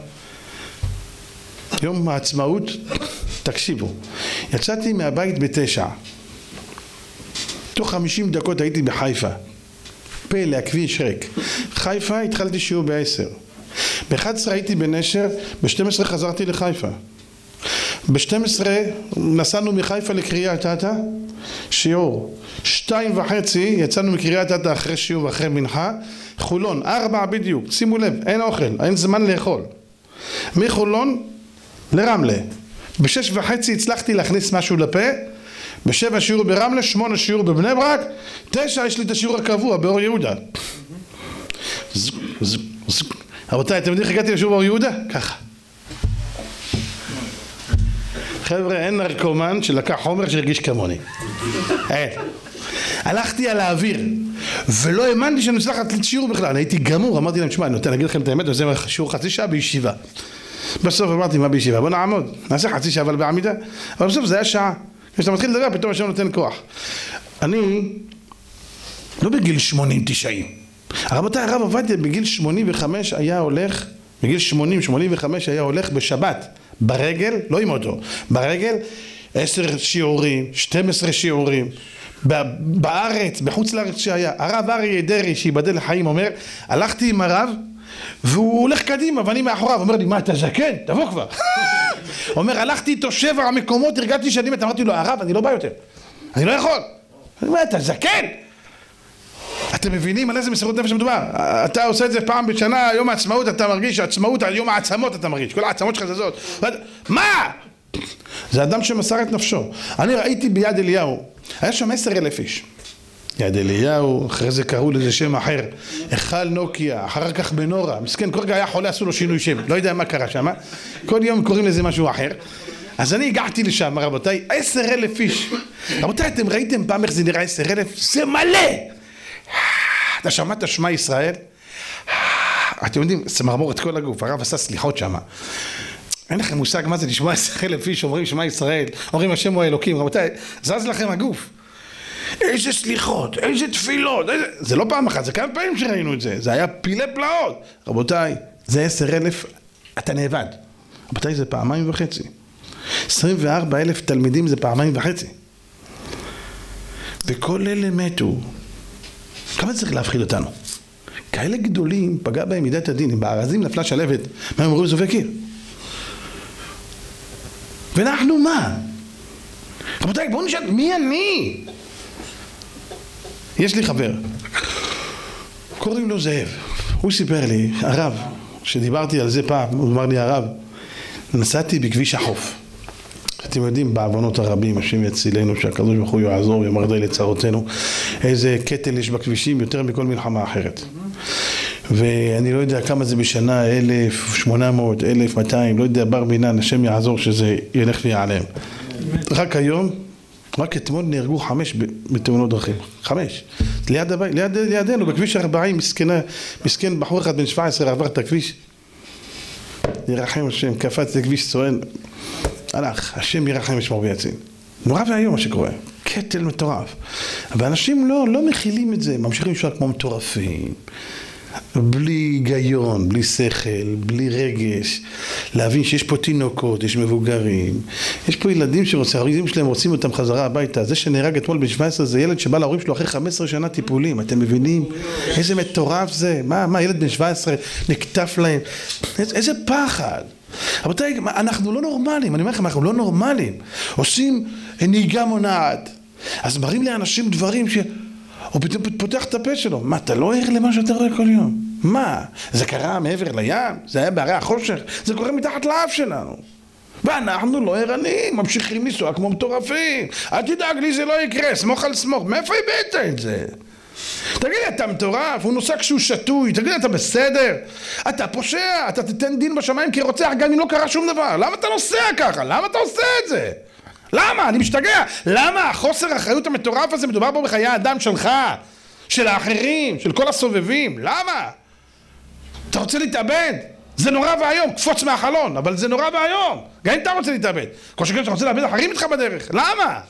יום העצמאות, תקשיבו, יצאתי מהבית ב9, תוך 50 דקות הייתי בחיפה, פלא, הכביש ריק. חיפה התחלתי שיעור ב10, ב11 הייתי בנשר, ב12 חזרתי לחיפה, ב12 נסענו מחיפה לקריית אתא, שיעור 2:30 יצאנו מקריית אתא אחרי שיעור ואחרי מנחה, חולון 4 בדיוק, שימו לב, אין אוכל, אין זמן לאכול, מחולון לרמלה, ב6:30 הצלחתי להכניס משהו לפה, ב7 שיעור ברמלה, 8 שיעור בבני ברק, 9 יש לי את השיעור הקבוע באור יהודה. רבותיי, אתם יודעים איך הגעתי לשיעור באור יהודה? ככה. חבר'ה, אין נרקומן שלקח חומר שהרגיש כמוני. אין. הלכתי על האוויר, ולא האמנתי שאני אצלח לתת שיעור בכלל, הייתי גמור, אמרתי להם, שמע, אני נותן להגיד לכם את האמת, וזה שיעור חצי שעה בישיבה. בסוף אמרתי, מה בישיבה? בוא נעמוד, נעשה חצי שעה אבל בעמידה, אבל בסוף זה היה שעה. כשאתה מתחיל לדבר, פתאום השם נותן כוח. אני לא בגיל 80-90. רבותיי, הרב עובדיה בגיל 85 היה הולך, בגיל 80-85 היה הולך בשבת, ברגל, לא עם אותו, ברגל, 10 שיעורים, 12 שיעורים, בארץ, בחוץ לארץ שהיה. הרב אריה דרעי, שיבדל לחיים, אומר, הלכתי עם הרב, והוא הולך קדימה, ואני מאחוריו, אומר לי, מה, אתה זקן? תבוא כבר. אומר, הלכתי איתו 7 מקומות, הרגעתי שאני מת, אמרתי לו, הרב, אני לא בא יותר, אני לא יכול. אני אומר, אתה זקן? אתם מבינים על איזה מסירות נפש מדובר? אתה עושה את זה פעם בשנה, יום העצמאות, אתה מרגיש העצמאות, יום העצמות אתה מרגיש, כל העצמות שלך זה זאת. מה? זה אדם שמסר את נפשו. אני ראיתי ביד אליהו, היה שם 10,000 איש. יד אליהו, אחרי זה קראו לזה שם אחר, היכל נוקיה, אחר כך בנורה, מסכן, כל רגע היה חולה, עשו לו שינוי שם, לא יודע מה קרה שם, כל יום קוראים לזה משהו אחר. אז אני הגעתי לשם, רבותיי, 10,000 איש. רבותיי, אתם ראיתם פעם איך זה נראה 10,000? זה מלא! אתה שמעת שמע ישראל? אתם יודעים, זה מרמור את כל הגוף, הרב עשה סליחות שם. אין לכם מושג מה זה לשמוע 10,000 איש, אומרים שמע ישראל, אומרים השם הוא האלוקים, רבותיי, זז לכם הגוף. איזה סליחות, איזה תפילות, זה לא פעם אחת, זה כמה פעמים שראינו את זה, זה היה פילי פלאות. רבותיי, זה 10,000, אתה נאבד. רבותיי, זה 2.5. 24,000 תלמידים זה 2.5. וכל אלה מתו. כמה צריך להפחיד אותנו? כאלה גדולים, פגע בהם מידת הדין, אם בארזים נפלה שלבת, מה הם אומרים זובי קיר? ואנחנו מה? רבותיי, בואו נשאל, מי אני? יש לי חבר, קוראים לו זאב, הוא סיפר לי, הרב, שדיברתי על זה פעם, הוא אמר לי, הרב, נסעתי בכביש החוף. אתם יודעים, בעוונות הרבים, השם יצילנו, שהקדוש ברוך הוא יעזור ויאמר די לצרותינו, איזה קטל יש בכבישים יותר מכל מלחמה אחרת. ואני לא יודע כמה זה בשנה, 1,800, 1,200, לא יודע, בר מינן, השם יעזור שזה ילך ויעלם. רק היום, רק אתמול נהרגו 5 בתאונות דרכים. 5. לידינו, בכביש 40, מסכן בחור אחד בן 17, עבר את הכביש. ירחם השם, קפץ לכביש צוען. הלך, השם ירחם ישמור ויציל. נורא והיום מה שקורה. קטל מטורף. ואנשים לא מכילים את זה, ממשיכים לשאול כמו מטורפים. בלי היגיון, בלי שכל, בלי רגש, להבין שיש פה תינוקות, יש מבוגרים, יש פה ילדים שההורים שלהם רוצים אותם חזרה הביתה. זה שנהרג אתמול בן 17 זה ילד שבא להורים שלו אחרי 15 שנה טיפולים, אתם מבינים? איזה מטורף זה, מה ילד בן 17 נקטף להם, איזה פחד. רבותיי, אנחנו לא נורמליים, אני אומר לכם, אנחנו לא נורמליים, עושים נהיגה מונעת, אז מראים לאנשים דברים הוא פתאום פותח את הפה שלו. מה, אתה לא ער למה שאתה רואה כל יום? מה? זה קרה מעבר לים? זה היה בערי החושך? זה קורה מתחת לאף שלנו. ואנחנו לא ערנים, ממשיכים לנסוע כמו מטורפים. אל תדאג לי, זה לא יקרה, סמוך על סמוך. מאיפה הבאת את זה? תגיד, אתה מטורף, הוא נוסע כשהוא שטוי, תגיד, אתה בסדר? אתה פושע, אתה תיתן דין בשמיים כרוצח גם אם לא קרה שום דבר. למה אתה נוסע ככה? למה אתה עושה את זה? למה? אני משתגע. למה? חוסר האחריות המטורף הזה, מדובר פה בחיי האדם שלך, של האחרים, של כל הסובבים. למה? אתה רוצה להתאבד? זה נורא והיום, קפוץ מהחלון, אבל זה נורא והיום. גם אם אתה רוצה להתאבד. כל שכן שאתה רוצה לאבד אחרים איתך בדרך. למה?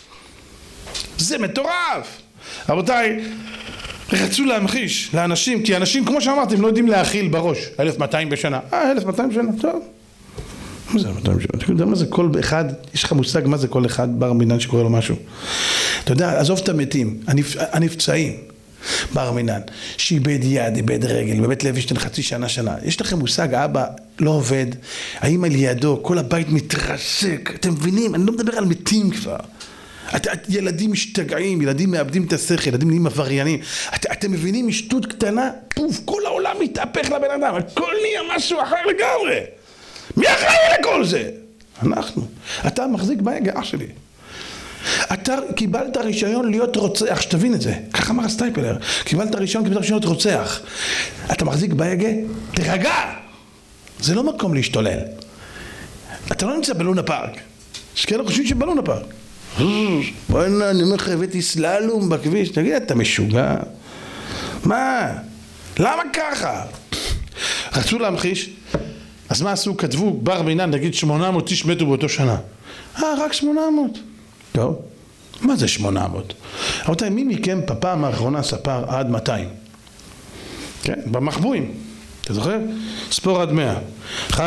זה מטורף. רבותיי, רצו להמחיש לאנשים, כי אנשים, כמו שאמרתי, הם לא יודעים להכיל בראש. 1200 בשנה. 1200 בשנה, טוב. מה זה 1200 בשנה? אתה יודע מה זה כל אחד, יש לך מושג מה זה כל אחד בר מינן שקורא לו משהו. אתה יודע, עזוב את המתים, הנפצעים. בר מינן, שאיבד יד, איבד רגל, בבית לוינשטיין חצי שנה. יש לכם מושג, האבא לא עובד, האמא לידו, כל הבית מתרסק, אתם מבינים? אני לא מדבר על מתים כבר. ילדים משתגעים, ילדים מאבדים את השכל, ילדים נהיים עבריינים. אתם מבינים, משטות קטנה, פוף, כל העולם מתהפך לבן אדם, הכל נהיה משהו אחר לגמרי. מי אחראי לכל זה? אנחנו. אתה מחזיק בהגה, אח שלי. אתה קיבלת רישיון להיות רוצח, שתבין את זה. כך אמר הסטייפלר. קיבלת רישיון להיות רוצח. אתה מחזיק בהגה, תרגע. זה לא מקום להשתולל. אתה לא נמצא בלונה פארק. יש כאלה חושבים שבלונה פארק. בואי נה, אני אומר לך, הבאתי סללום בכביש. תגיד, אתה משוגע? מה? למה ככה? רצו להמחיש. אז מה עשו? כתבו בר מינן, נגיד 800 איש מתו באותו שנה. רק 800. טוב, מה זה 800? רבותיי, מי מכם בפעם האחרונה ספר עד 200? כן, במחבואים. אתה זוכר? ספור עד 100. 1,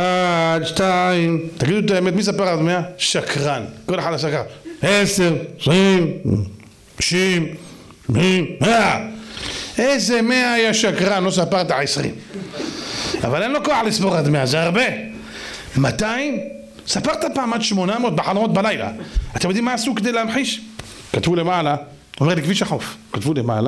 2, תגידו את האמת, מי ספר עד 100? שקרן. כל אחד השקר. 10, 20, 90, 80, 100. איזה 100 היה שקרן, לא ספרת 20. אבל אין לו כוח לספור עד 100, זה הרבה. 200? ספרת פעם עד 800 בחלומות בלילה. אתם יודעים מה עשו כדי להמחיש? כתבו למעלה, אומר לי כביש החוף, כתבו למעלה,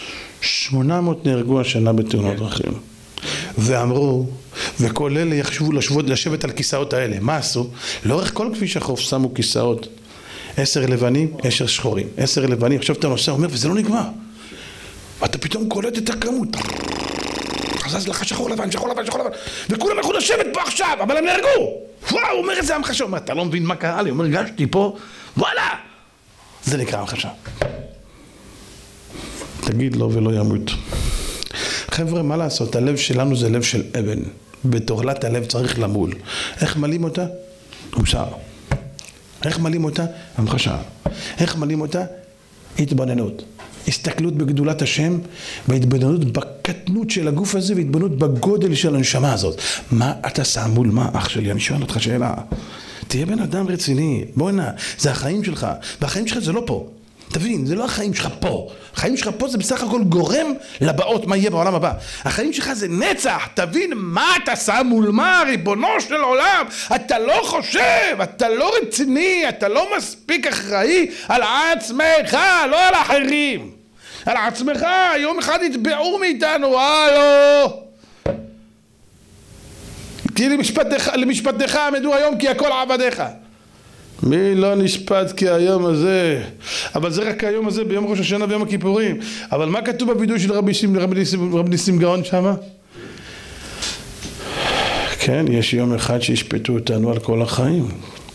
800 נהרגו השנה בתאונות דרכים. ואמרו, וכל אלה יחשבו לשבת על כיסאות האלה. מה עשו? לאורך כל כביש החוף שמו כיסאות. 10 לבנים, 10 שחורים. 10 לבנים, עכשיו אתה נוסע, אומר, וזה לא נגמר. ואתה פתאום קולט את הכמות. חזז לך שחור לבן, שחור לבן, שחור לבן. וכולם הלכו לשבת פה עכשיו, אבל הם נהרגו. וואו, הוא אומר את זה המחשה. הוא אומר, אתה לא מבין מה קרה לי. הוא אומר, גשתי פה, וואלה. זה נקרא המחשה. תגיד לו ולא ימות. חבר'ה, מה לעשות? הלב שלנו זה לב של אבן. בתורלת הלב צריך למול. איך מלים אותה? מוסר. איך מלים אותה? המחשה. איך מלים אותה? התבוננות. הסתכלות בגדולת השם, והתבוננות בקטנות של הגוף הזה, והתבוננות בגודל של הנשמה הזאת. מה אתה שם מול מה, אח שלי? אני שואל אותך שאלה. תהיה בן אדם רציני. בוא הנה, זה החיים שלך. והחיים שלך זה לא פה. תבין, זה לא החיים שלך פה. החיים שלך פה זה בסך הכל גורם לבאות, מה יהיה בעולם הבא. החיים שלך זה נצח. תבין מה אתה שם מול מה, ריבונו של עולם. אתה לא חושב, אתה לא רציני, אתה לא מספיק אחראי על עצמך, לא על אחרים. על עצמך, יום אחד יתבעו מאיתנו, הלו. תהיה למשפטך עמדו היום כי הכל עבדיך. מי לא נשפט כהיום הזה? אבל זה רק היום הזה ביום ראש השנה ויום הכיפורים. אבל מה כתוב בווידוי של רבי ניסים גאון שמה? כן, יש יום אחד שישפטו אותנו על כל החיים.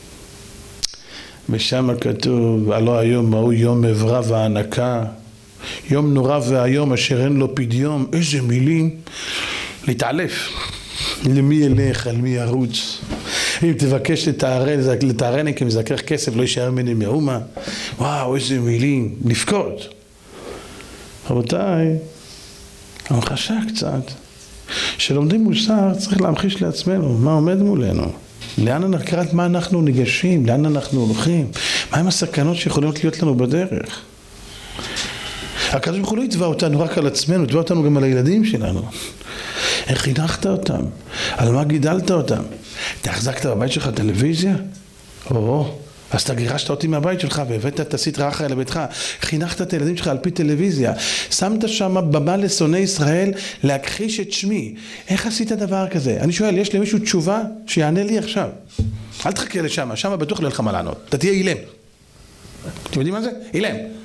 ושם כתוב, הלא היום ההוא יום עברה והענקה, יום נורא והיום אשר אין לו פדיום. איזה מילים להתעלף. למי ילך, על מי ירוץ. אם תבקש לתארני כמזכך כסף, לא יישאר ממני מאומה. וואו, איזה מילים, נפקוד. רבותיי, המחשה קצת, שלומדים מוסר, צריך להמחיש לעצמנו, מה עומד מולנו. לאן לקראת מה אנחנו ניגשים, לאן אנחנו הולכים, מהם הסכנות שיכולות להיות לנו בדרך. הקדוש ברוך הוא לא יתבע אותנו רק על עצמנו, יתבע אותנו גם על הילדים שלנו. איך חינכת אותם? על מה גידלת אותם? תחזקת בבית שלך טלוויזיה? אז אתה גירשת אותי מהבית שלך והבאת את הסטרא אחרא לביתך. חינכת את הילדים שלך על פי טלוויזיה. שמת שם במה לשונאי ישראל להכחיש את שמי. איך עשית דבר כזה? אני שואל, יש למישהו תשובה שיענה לי עכשיו? אל תחכה לשם, שם בטוח לא לך מה לענות. אתה תהיה אילם. אתם יודעים מה זה? אילם.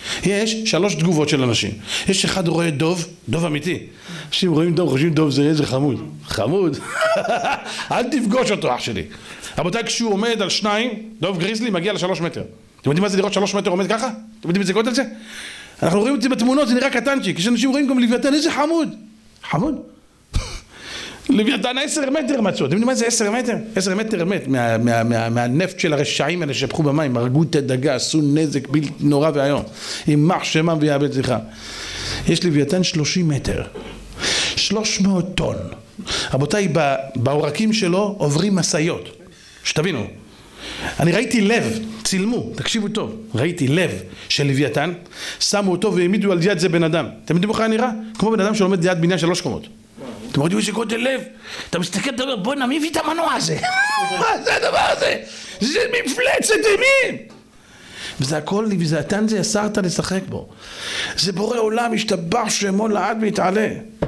יש 3 תגובות של אנשים. יש אחד רואה דוב, דוב אמיתי. אנשים רואים דוב, חושבים דוב זה איזה חמוד. חמוד? אל תפגוש אותו, אח שלי. רבותיי, כשהוא עומד על 2, דוב גריזלי מגיע ל3 מטר. אתם יודעים מה זה לראות 3 מטר עומד ככה? אתם יודעים איזה גודל זה? אנחנו רואים את זה בתמונות, זה נראה קטנצ'יק. יש אנשים רואים גם לוויתן, איזה חמוד. חמוד? לוויתן 10 מטר מצאו. אתם יודעים מה זה 10 מטר? 10 מטר מת מהנפט של הרשעים האלה שפכו במים, הרגו את הדגה, עשו נזק בלתי נורא והיום. יימח שמם ויאבד זכרם. יש לוויתן 30 מטר. 300 טון. רבותיי, בעורקים שלו עוברים מסעיות. שתבינו. אני ראיתי לב, צילמו, תקשיבו טוב, ראיתי לב של לוויתן, שמו אותו והעמידו על יד זה בן אדם. אתם יודעים איך היה נראה? כמו בן אדם שעומד ליד בניין 3 קומות. אתם יודעים איזה גודל לב? אתה מסתכל, אתה אומר, בואי נמי הביא את המנוע הזה. מה זה הדבר הזה? זה מפלצת אימים. וזה הכל לוויתן, זה אסרת לשחק בו. זה בורא עולם, ישתבח שמו לעד ויתעלה.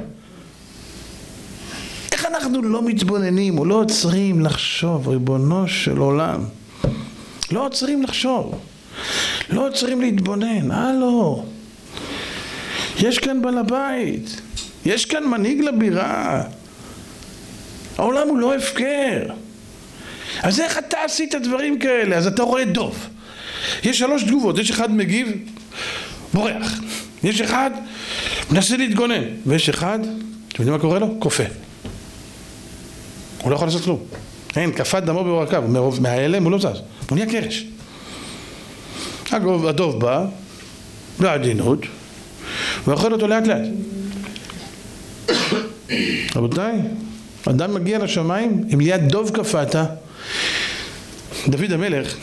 איך אנחנו לא מתבוננים או לא עוצרים לחשוב, ריבונו של עולם? לא עוצרים לחשוב, לא עוצרים להתבונן. הלו, יש כאן בעל הבית, יש כאן מנהיג לבירה. העולם הוא לא הפקר. אז איך אתה עשית דברים כאלה? אז אתה רואה דוב. יש 3 תגובות, יש אחד מגיב, בורח. יש אחד מנסה להתגונן, ויש אחד, אתם יודעים מה קורה לו? כופה. הוא לא יכול לעשות כלום. אין, כפת דמו בעורקיו, מההלם הוא לא זז, הוא נהיה קרש. הדוב בא, בעדינות, ואוכל אותו לאט לאט. רבותיי, אדם מגיע לשמיים, אם ליד דוב קפת, דוד המלך,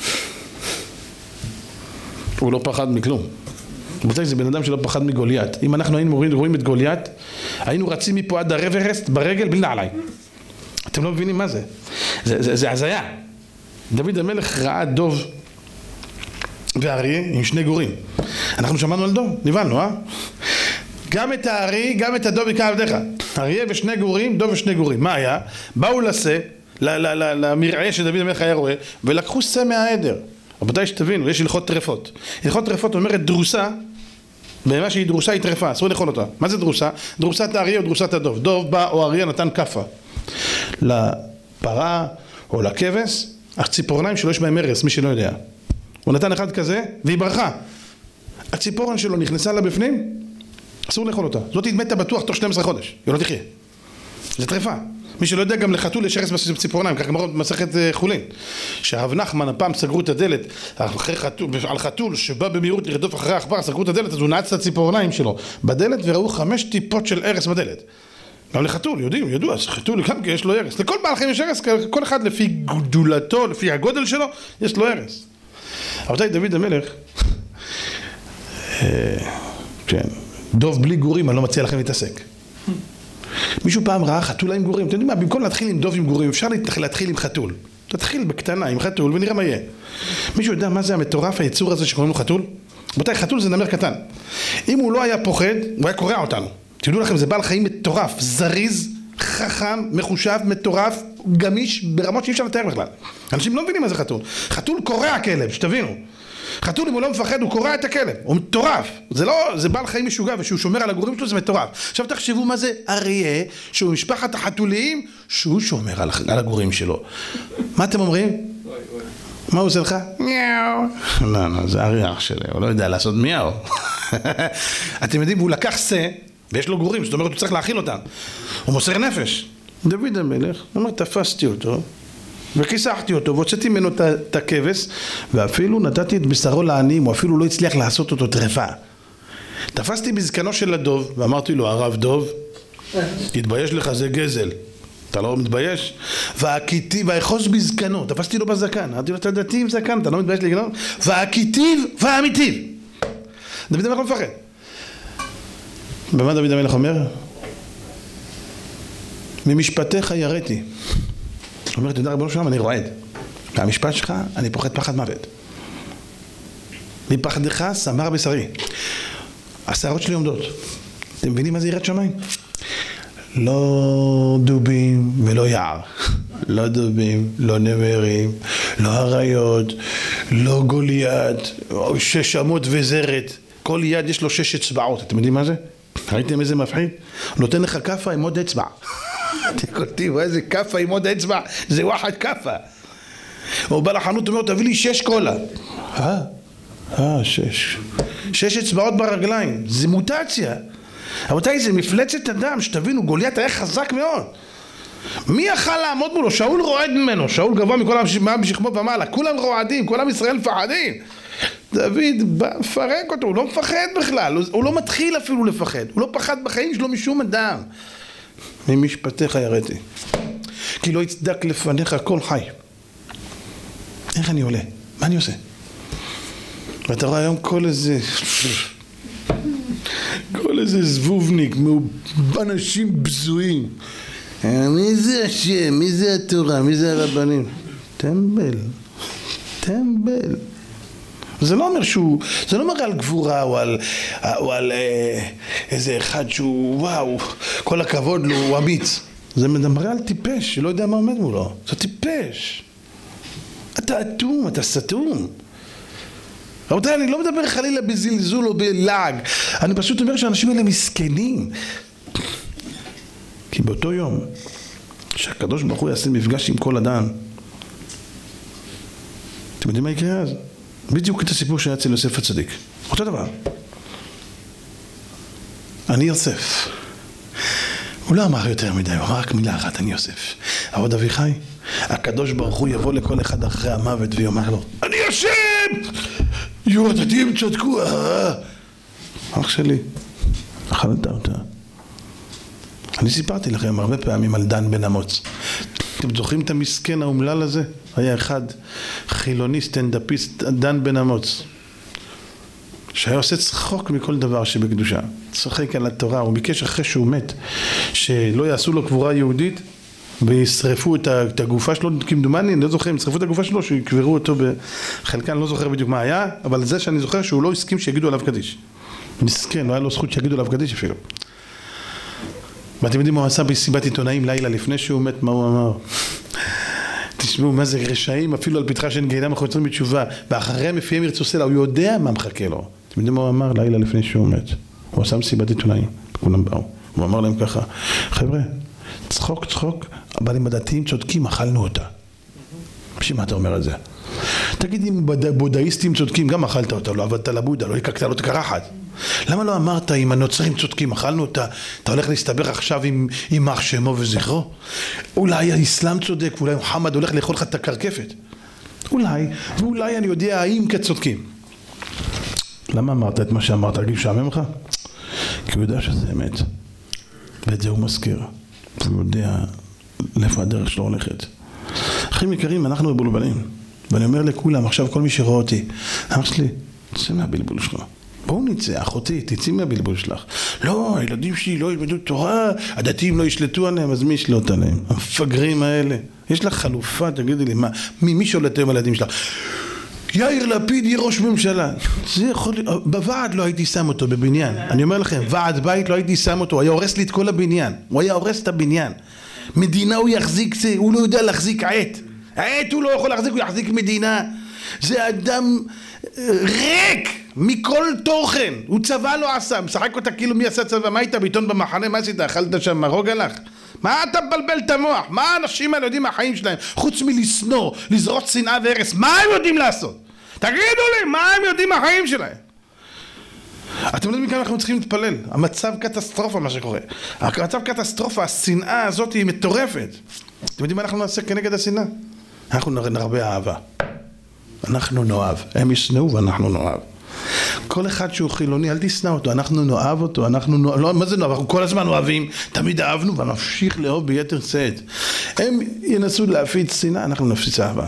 הוא לא פחד מכלום. רבותיי, זה בן אדם שלא פחד מגוליית. אם אנחנו היינו רואים את גוליית, היינו רצים מפה עד האברסט ברגל בלי נעליים. אתם לא מבינים מה זה. זה הזיה. דוד המלך ראה דוב ואריה עם 2 גורים. אנחנו שמענו על דוב, נבלנו, גם את הארי, גם את הדוב יקע עבדיך. אריה ו2 גורים, דוב ו2 גורים. מה היה? באו לשה, למרעה שדוד המלך היה רואה, ולקחו שא מהעדר. רבותיי, שתבינו, יש הלכות טרפות. הלכות טרפות אומרת דרוסה, במה שהיא דרוסה היא טרפה, אסור לאכול אותה. מה זה דרוסה? דרוסת האריה או דרוסת הדוב. דוב בא או אריה נתן כפה לפרה או לכבש, הציפורניים שלו יש בהם הרס, מי שלא יודע. הוא נתן אחד כזה והיא ברחה. הציפורן שלו נכנסה לה בפנים, אסור לאכול אותה. זאת מתה בטוח תוך 12 חודש, היא לא תחיה. זה טרפה. מי שלא יודע, גם לחתול יש הרס בציפורניים, כך גמרא במסכת חולין. שהרב נחמן הפעם סגרו את הדלת על חתול שבא במהירות לרדוף אחרי העכבר, סגרו את הדלת, אז הוא נעץ את הציפורניים שלו בדלת וראו 5 טיפות של הרס בדלת. גם לחתול, ידוע, חתול גם יש לו הרס. לכל בעל חיים יש הרס, כל אחד לפי גדולתו, לפי הגודל שלו, יש לו הרס. רבותיי, דוד המלך, כן, דוב בלי גורים, אני לא מציע לכם להתעסק. מישהו פעם ראה חתול עם גורים, אתם יודעים מה, במקום להתחיל עם דוב עם גורים, אפשר להתחיל עם חתול. תתחיל בקטנה עם חתול ונראה מה יהיה. מישהו יודע מה זה המטורף, היצור הזה שקוראים לו חתול? רבותיי, חתול זה נמר קטן. אם הוא לא היה פוחד, הוא היה קורע אותנו. תדעו לכם, זה בעל חיים מטורף, זריז, חכם, מחושב, מטורף, גמיש, ברמות שאי אפשר לתאר בכלל. אנשים לא מבינים מה זה חתול. חתול קורע כלב, שתבינו. חתול אם הוא לא מפחד, הוא קורע את הכלב. הוא מטורף. זה בעל חיים משוגע, ושהוא שומר על הגורים שלו, זה מטורף. עכשיו תחשבו מה זה אריה, שהוא משפחת החתוליים, שהוא שומר על הגורים שלו. מה אתם אומרים? מה הוא עושה לך? מיאו. לא, זה אריה אח שלי, הוא לא יודע לעשות מיאו. אתם יודעים, הוא לקח שא, ויש לו גורים, זאת אומרת, הוא צריך להאכיל אותם. הוא מוסר נפש. דוד המלך, הוא אומר, תפסתי אותו, וכיסחתי אותו, והוצאתי ממנו את הכבש, ואפילו נתתי את בשרו לעניים, הוא אפילו לא הצליח לעשות אותו טרפה. תפסתי בזקנו של הדוב, ואמרתי לו, הרב דוב, תתבייש לך, זה גזל. אתה לא מתבייש? והאחוז בזקנו, תפסתי לו בזקן, אמרתי לו, אתה דתי עם זקן, אתה לא מתבייש לגנוב? והכיתיב והאמיתיב. דוד המלך לא מפחד. במה דוד המלך אומר? ממשפטיך יראתי. הוא אומר, תדע רבנו שלום, אני רועד. מהמשפט שלך אני פוחד פחד מוות. מפחדך סמר בשרי. השערות שלי עומדות. אתם מבינים מה זה יראת שמיים? לא דובים ולא יער. לא דובים, לא נמרים, לא אריות, לא גוליית, 600 וזרת. כל יד יש לו 6 אצבעות, אתם יודעים מה זה? ראיתם איזה מפחיד? הוא נותן לך כפה עם עוד אצבע. אתם קולטים, איזה כפה עם עוד אצבע, זה וואחד כפה. הוא בא לחנות, אומר, תביא לי 6 קולה. 6 אצבעות ברגליים, זה מוטציה. רבותיי, זה מפלצת אדם, שתבינו, גוליית היה חזק מאוד. מי יכל לעמוד מולו? שאול רועד ממנו, שאול גבוה מכל העם בשכמו ומעלה, כולם רועדים, כל עם ישראל מפחדים. דוד בא מפרק אותו, הוא לא מפחד בכלל, הוא לא מתחיל אפילו לפחד, הוא לא פחד בחיים שלו משום אדם. ממשפטיך יראתי, כי לא יצדק לפניך כל חי. איך אני עולה? מה אני עושה? ואתה רואה היום כל איזה זבובניק, אנשים בזויים. מי זה השם? מי זה התורה? מי זה הרבנים? טמבל. זה לא אומר זה לא מראה על גבורה או על איזה אחד שהוא וואו, כל הכבוד לו, הוא אמיץ. זה מדבר על טיפש שלא יודע מה עומד מולו. זה טיפש. אתה אטום, אתה סתום. רבותיי, אני לא מדבר חלילה בזלזול או בלעג, אני פשוט אומר שאנשים האלה מסכנים. כי באותו יום שהקדוש ברוך הוא יעשה מפגש עם כל אדם, אתם יודעים מה יקרה אז? בדיוק את הסיפור שהיה אצל יוסף הצדיק, אותו דבר. אני יוסף. הוא לא אמר יותר מדי, הוא אמר רק מילה אחת, אני יוסף. אבל אביחי, הקדוש ברוך הוא יבוא לכל אחד אחרי המוות ויאמר לו, אני יושב! יו, הדתיים צדקו, אח שלי, אכלת אותה. אני סיפרתי לכם הרבה פעמים על דן בן אמוץ. אתם זוכרים את המסכן האומלל הזה? היה אחד חילוני סטנדאפיסט, דן בן אמוץ, שהיה עושה צחוק מכל דבר שבקדושה, צוחק על התורה. הוא ביקש אחרי שהוא מת שלא יעשו לו קבורה יהודית וישרפו את הגופה שלו, כמדומני, אני לא זוכר, הם ישרפו את הגופה שלו, שיקברו אותו בחלקה, אני לא זוכר בדיוק מה היה, אבל זה שאני זוכר שהוא לא הסכים שיגידו עליו קדיש. מסכן, לא היה לו זכות שיגידו עליו קדיש אפילו. ואתם יודעים מה הוא עשה בסיבת עיתונאים לילה לפני שהוא מת? מה הוא אמר? תשמעו, מה זה רשעים, אפילו על פתחה של גיהינום אנחנו יוצאים בתשובה, ואחריהם מפיהם ירצו סלע, הוא יודע מה מחכה לו. אתם יודעים מה הוא אמר לילה לפני שהוא מת? הוא עשה מסיבת עיתונאים, כולם באו. הוא אמר להם ככה, חבר'ה, צחוק, אבל אם הדתיים צודקים, אכלנו אותה. בשביל מה אתה אומר את זה? תגיד, אם בודהיסטים צודקים, גם אכלת אותה, לא עבדת לבודה, לא הקקת לו את הקרחת. למה לא אמרת, אם הנוצרים צודקים, אכלנו אותה, אתה הולך להסתבך עכשיו עם אח שמו וזכרו? אולי האסלאם צודק, ואולי מוחמד הולך לאכול לך את הקרקפת. ואולי אני יודע, האם כצודקים. למה אמרת את מה שאמרת? תגיד, שעמם לך? כי הוא יודע שזה אמת. ואת זה הוא מזכיר. הוא יודע לאיפה הדרך שלו הולכת. אחים יקרים, אנחנו מבולבלים. ואני אומר לכולם, עכשיו כל מי שרואה אותי, אח שלי, תצא מהבלבול שלך. בואו נצא, אחותי, תצאי מהבלבול שלך. לא, הילדים שלי לא ילמדו תורה, הדתיים לא ישלטו עליהם, אז מי ישלוט עליהם? המפגרים האלה. יש לך חלופה, תגידי לי, מי שולט היום על הילדים שלך? יאיר לפיד יהיה ראש ממשלה. זה יכול להיות, בוועד לא הייתי שם אותו בבניין. אני אומר לכם, ועד בית לא הייתי שם אותו, הוא היה הורס לי את כל הבניין. הוא היה הורס את הבניין. מדינה הוא יחזיק, הוא לא יודע להחזיק עט. העט הוא לא יכול להחזיק, הוא יחזיק מדינה. זה אדם ריק מכל תוכן. הוא צבא לא עשה, משחק אותה כאילו מי עשה צבא, מה היית בעיתון במחנה, מה עשית? אכלת שם מרוג הלך? מה אתה מבלבל את המוח? מה האנשים האלה יודעים מהחיים שלהם? חוץ מלסנוע, לזרות שנאה והרס, מה הם יודעים לעשות? תגידו לי, מה הם יודעים מהחיים שלהם? אתם יודעים מכאן אנחנו צריכים להתפלל. המצב קטסטרופה מה שקורה. המצב קטסטרופה, השנאה הזאת היא מטורפת. אתם יודעים מה אנחנו נעשה כנגד השנאה? אנחנו נרבה אהבה. אנחנו נאהב. הם ישנאו ואנחנו נאהב. כל אחד שהוא חילוני, אל תשנא אותו, אנחנו נאהב אותו, לא, מה זה נאהב? אנחנו כל הזמן אוהבים, תמיד אהבנו ונמשיך לאהוב ביתר שאת. הם ינסו להפיץ שנאה, אנחנו נפיץ אהבה.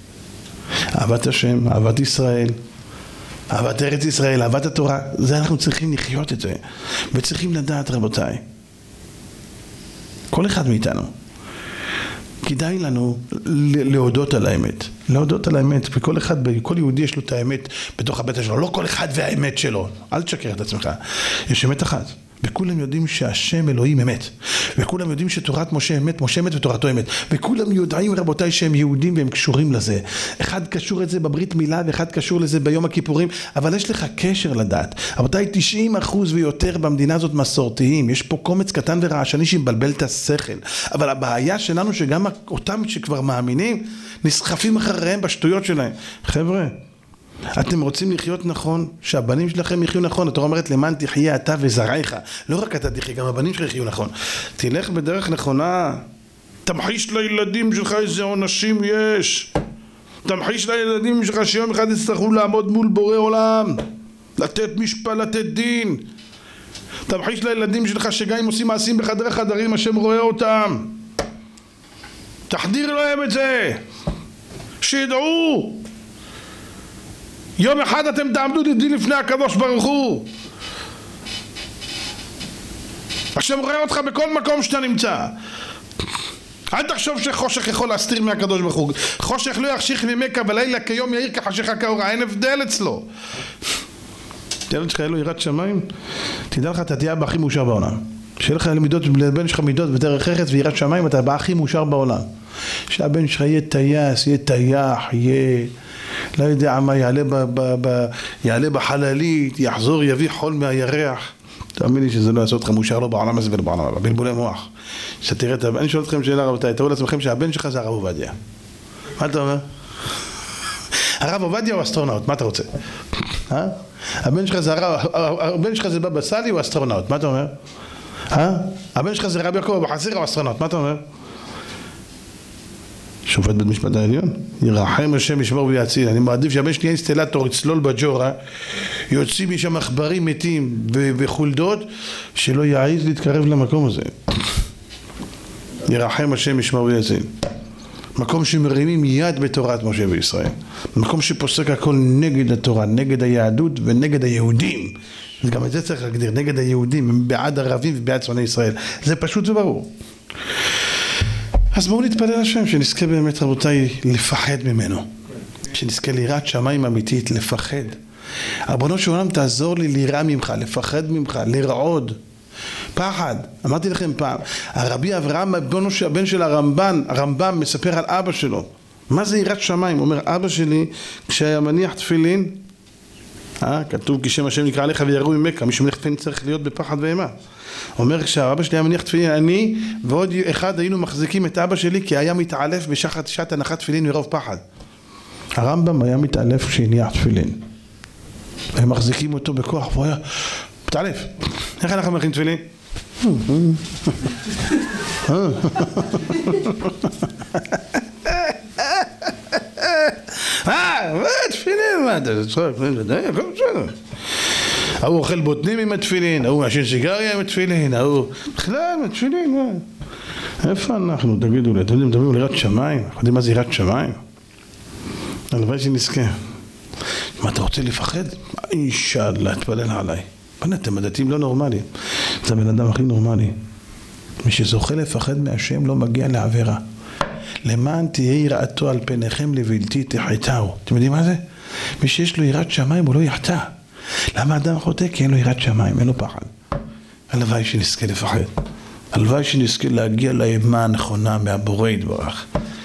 אהבת השם, אהבת ישראל, אהבת ארץ ישראל, אהבת התורה, זה אנחנו צריכים לחיות את זה. וצריכים לדעת, רבותיי, כל אחד מאיתנו, כדאי לנו להודות על האמת. להודות על האמת, וכל אחד, כל יהודי יש לו את האמת בתוך הבטן שלו. לא כל אחד והאמת שלו. אל תשקר את עצמך. יש אמת אחת. וכולם יודעים שהשם אלוהים אמת, וכולם יודעים שתורת משה אמת, משה אמת ותורתו אמת, וכולם יודעים רבותיי שהם יהודים והם קשורים לזה. אחד קשור את זה בברית מילה ואחד קשור לזה ביום הכיפורים, אבל יש לך קשר לדת. רבותיי, 90% ויותר במדינה הזאת מסורתיים, יש פה קומץ קטן ורעשני שמבלבל את השכל, אבל הבעיה שלנו שגם אותם שכבר מאמינים נסחפים אחריהם בשטויות שלהם. חבר'ה, אתם רוצים לחיות נכון, שהבנים שלכם יחיו נכון. התורה אומרת למען תחיה אתה וזרעך, לא רק אתה תחיה, גם הבנים שלך יחיו נכון. תלך בדרך נכונה, תמחיש לילדים שלך איזה עונשים יש, תמחיש לילדים שלך שיום אחד יצטרכו לעמוד מול בורא עולם, לתת משפט, לתת דין. תמחיש לילדים שלך שגם אם עושים מעשים בחדרי חדרים השם רואה אותם, תחדיר להם את זה, שידעו יום אחד אתם תעמדו לדין לפני הקדוש ברוך הוא. השם רואה אותך בכל מקום שאתה נמצא. אל תחשוב שחושך יכול להסתיר מהקדוש ברוך הוא. חושך לא יחשיך ממך בלילה כיום יאיר כחשיכה כאורה, אין הבדל אצלו. תדע לך אלו יראת שמיים, תדע לך אתה תהיה הכי מאושר בעולם. שיהיה לך מידות, לבן שלך מידות בדרך ארץ ויראת שמיים, אתה הבא הכי מאושר בעולם. שהבן שלך יהיה טייס, יהיה טייח, יהיה לא יודע מה, יעלה בחללית, יחזור, יביא חול מהירח. תאמין לי שזה לא יעשה אותך מאושר לא בעולם הזה ולא בעולם הבא, בלבולי מוח. שתראה, אני שואל אתכם שאלה רבותיי, תראו לעצמכם שהבן שלך זה הרב עובדיה. מה אתה אומר? הרב עובדיה הוא אסטרונאוט, מה אתה רוצה? הבן שלך זה בבא סאלי הוא אסטרונאוט, מה אתה אומר? הבן שלך זה רבי יעקב אבוחצירא הוא אסטרונאוט, מה אתה אומר? שופט בית משפט העליון, ירחם השם ישמור ויציל. אני מעדיף שהבן שלי אינסטלטור יצלול בג'ורה, יוציא משם עכברים מתים וחולדות, שלא יעז להתקרב למקום הזה. ירחם השם ישמור ויציל. מקום שמרימים יד בתורת משה וישראל, מקום שפוסק הכל נגד התורה, נגד היהדות ונגד היהודים. גם את זה צריך להגדיר, נגד היהודים, הם בעד ערבים ובעד שונאי ישראל. זה פשוט וברור. אז בואו נתפלל השם שנזכה באמת רבותיי לפחד ממנו, שנזכה ליראת שמיים אמיתית, לפחד. ריבונו של עולם תעזור לי ליראה ממך, לפחד ממך, לרעוד, פחד. אמרתי לכם פעם, הרבי אברהם הבן של הרמב"ם מספר על אבא שלו, מה זה יראת שמיים? הוא אומר אבא שלי כשהיה מניח תפילין, כתוב כי שם השם נקרא עליך ויראו ממך, מי שמניח תפילין צריך להיות בפחד ואימה. אומר כשאבא שלי היה מניח תפילין, אני ועוד אחד היינו מחזיקים את אבא שלי כי היה מתעלף בשעת הנחת תפילין מרוב פחד. הרמב"ם היה מתעלף כשהניח תפילין, הם מחזיקים אותו בכוח והוא היה מתעלף. איך אנחנו מניחים תפילין? תפילין, מה אתה צחוק? הוא אוכל בוטנים עם התפילין, הוא מעשן סיגריה עם התפילין, הוא בכלל עם התפילין, איפה אנחנו? תגידו לי, אתם מדברים על יראת שמיים? אנחנו יודעים מה זה יראת שמיים? הלוואי שנזכה. מה אתה רוצה לפחד? אינשאללה, תפלל עליי. אתם הדתיים לא נורמליים, זה הבן אדם הכי נורמלי. מי שזוכה לפחד מהשם לא מגיע לעבירה. למען תהיה יראתו על פניכם לבלתי תחטאו. אתם יודעים מה זה? מי שיש לו יראת שמיים הוא לא יחטא. למה אדם חוטא? כי אין לו יראת שמיים, אין לו פחד. הלוואי שנזכה לפחד, הלוואי שנזכה להגיע לאימה הנכונה מהבורא יתברך.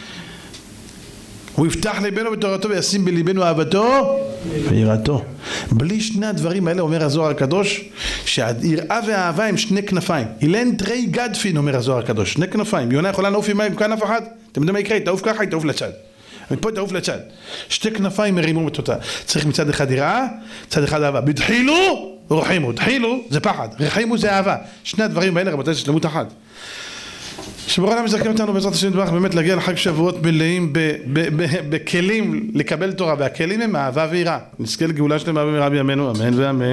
הוא יפתח ליבנו בתורתו וישים בליבנו אהבתו ויראתו. בלי שני הדברים האלה אומר הזוהר הקדוש שהיראה והאהבה הם שני כנפיים. אילן תרי גדפין אומר הזוהר הקדוש, שני כנפיים. יונה יכולה לעוף עם כנף אחד? אתם יודעים מה יקרה? תעוף ככה, היא תעוף לצד, מפה תעוף לצד. שתי כנפיים מרימו את אותה. צריך מצד אחד יראה, מצד אחד אהבה. בדחילו ורחימו. דחילו זה פחד, רחימו זה אהבה. שני הדברים האלה רבותיי זה שלמות אחת. שבורא עולם יזכה אותנו בעזרת השם יתברך באמת להגיע לחג שבועות מלאים בכלים לקבל תורה, והכלים הם אהבה ויראה. נזכה לגאולה שלמה במהרה בימינו, אמן ואמן.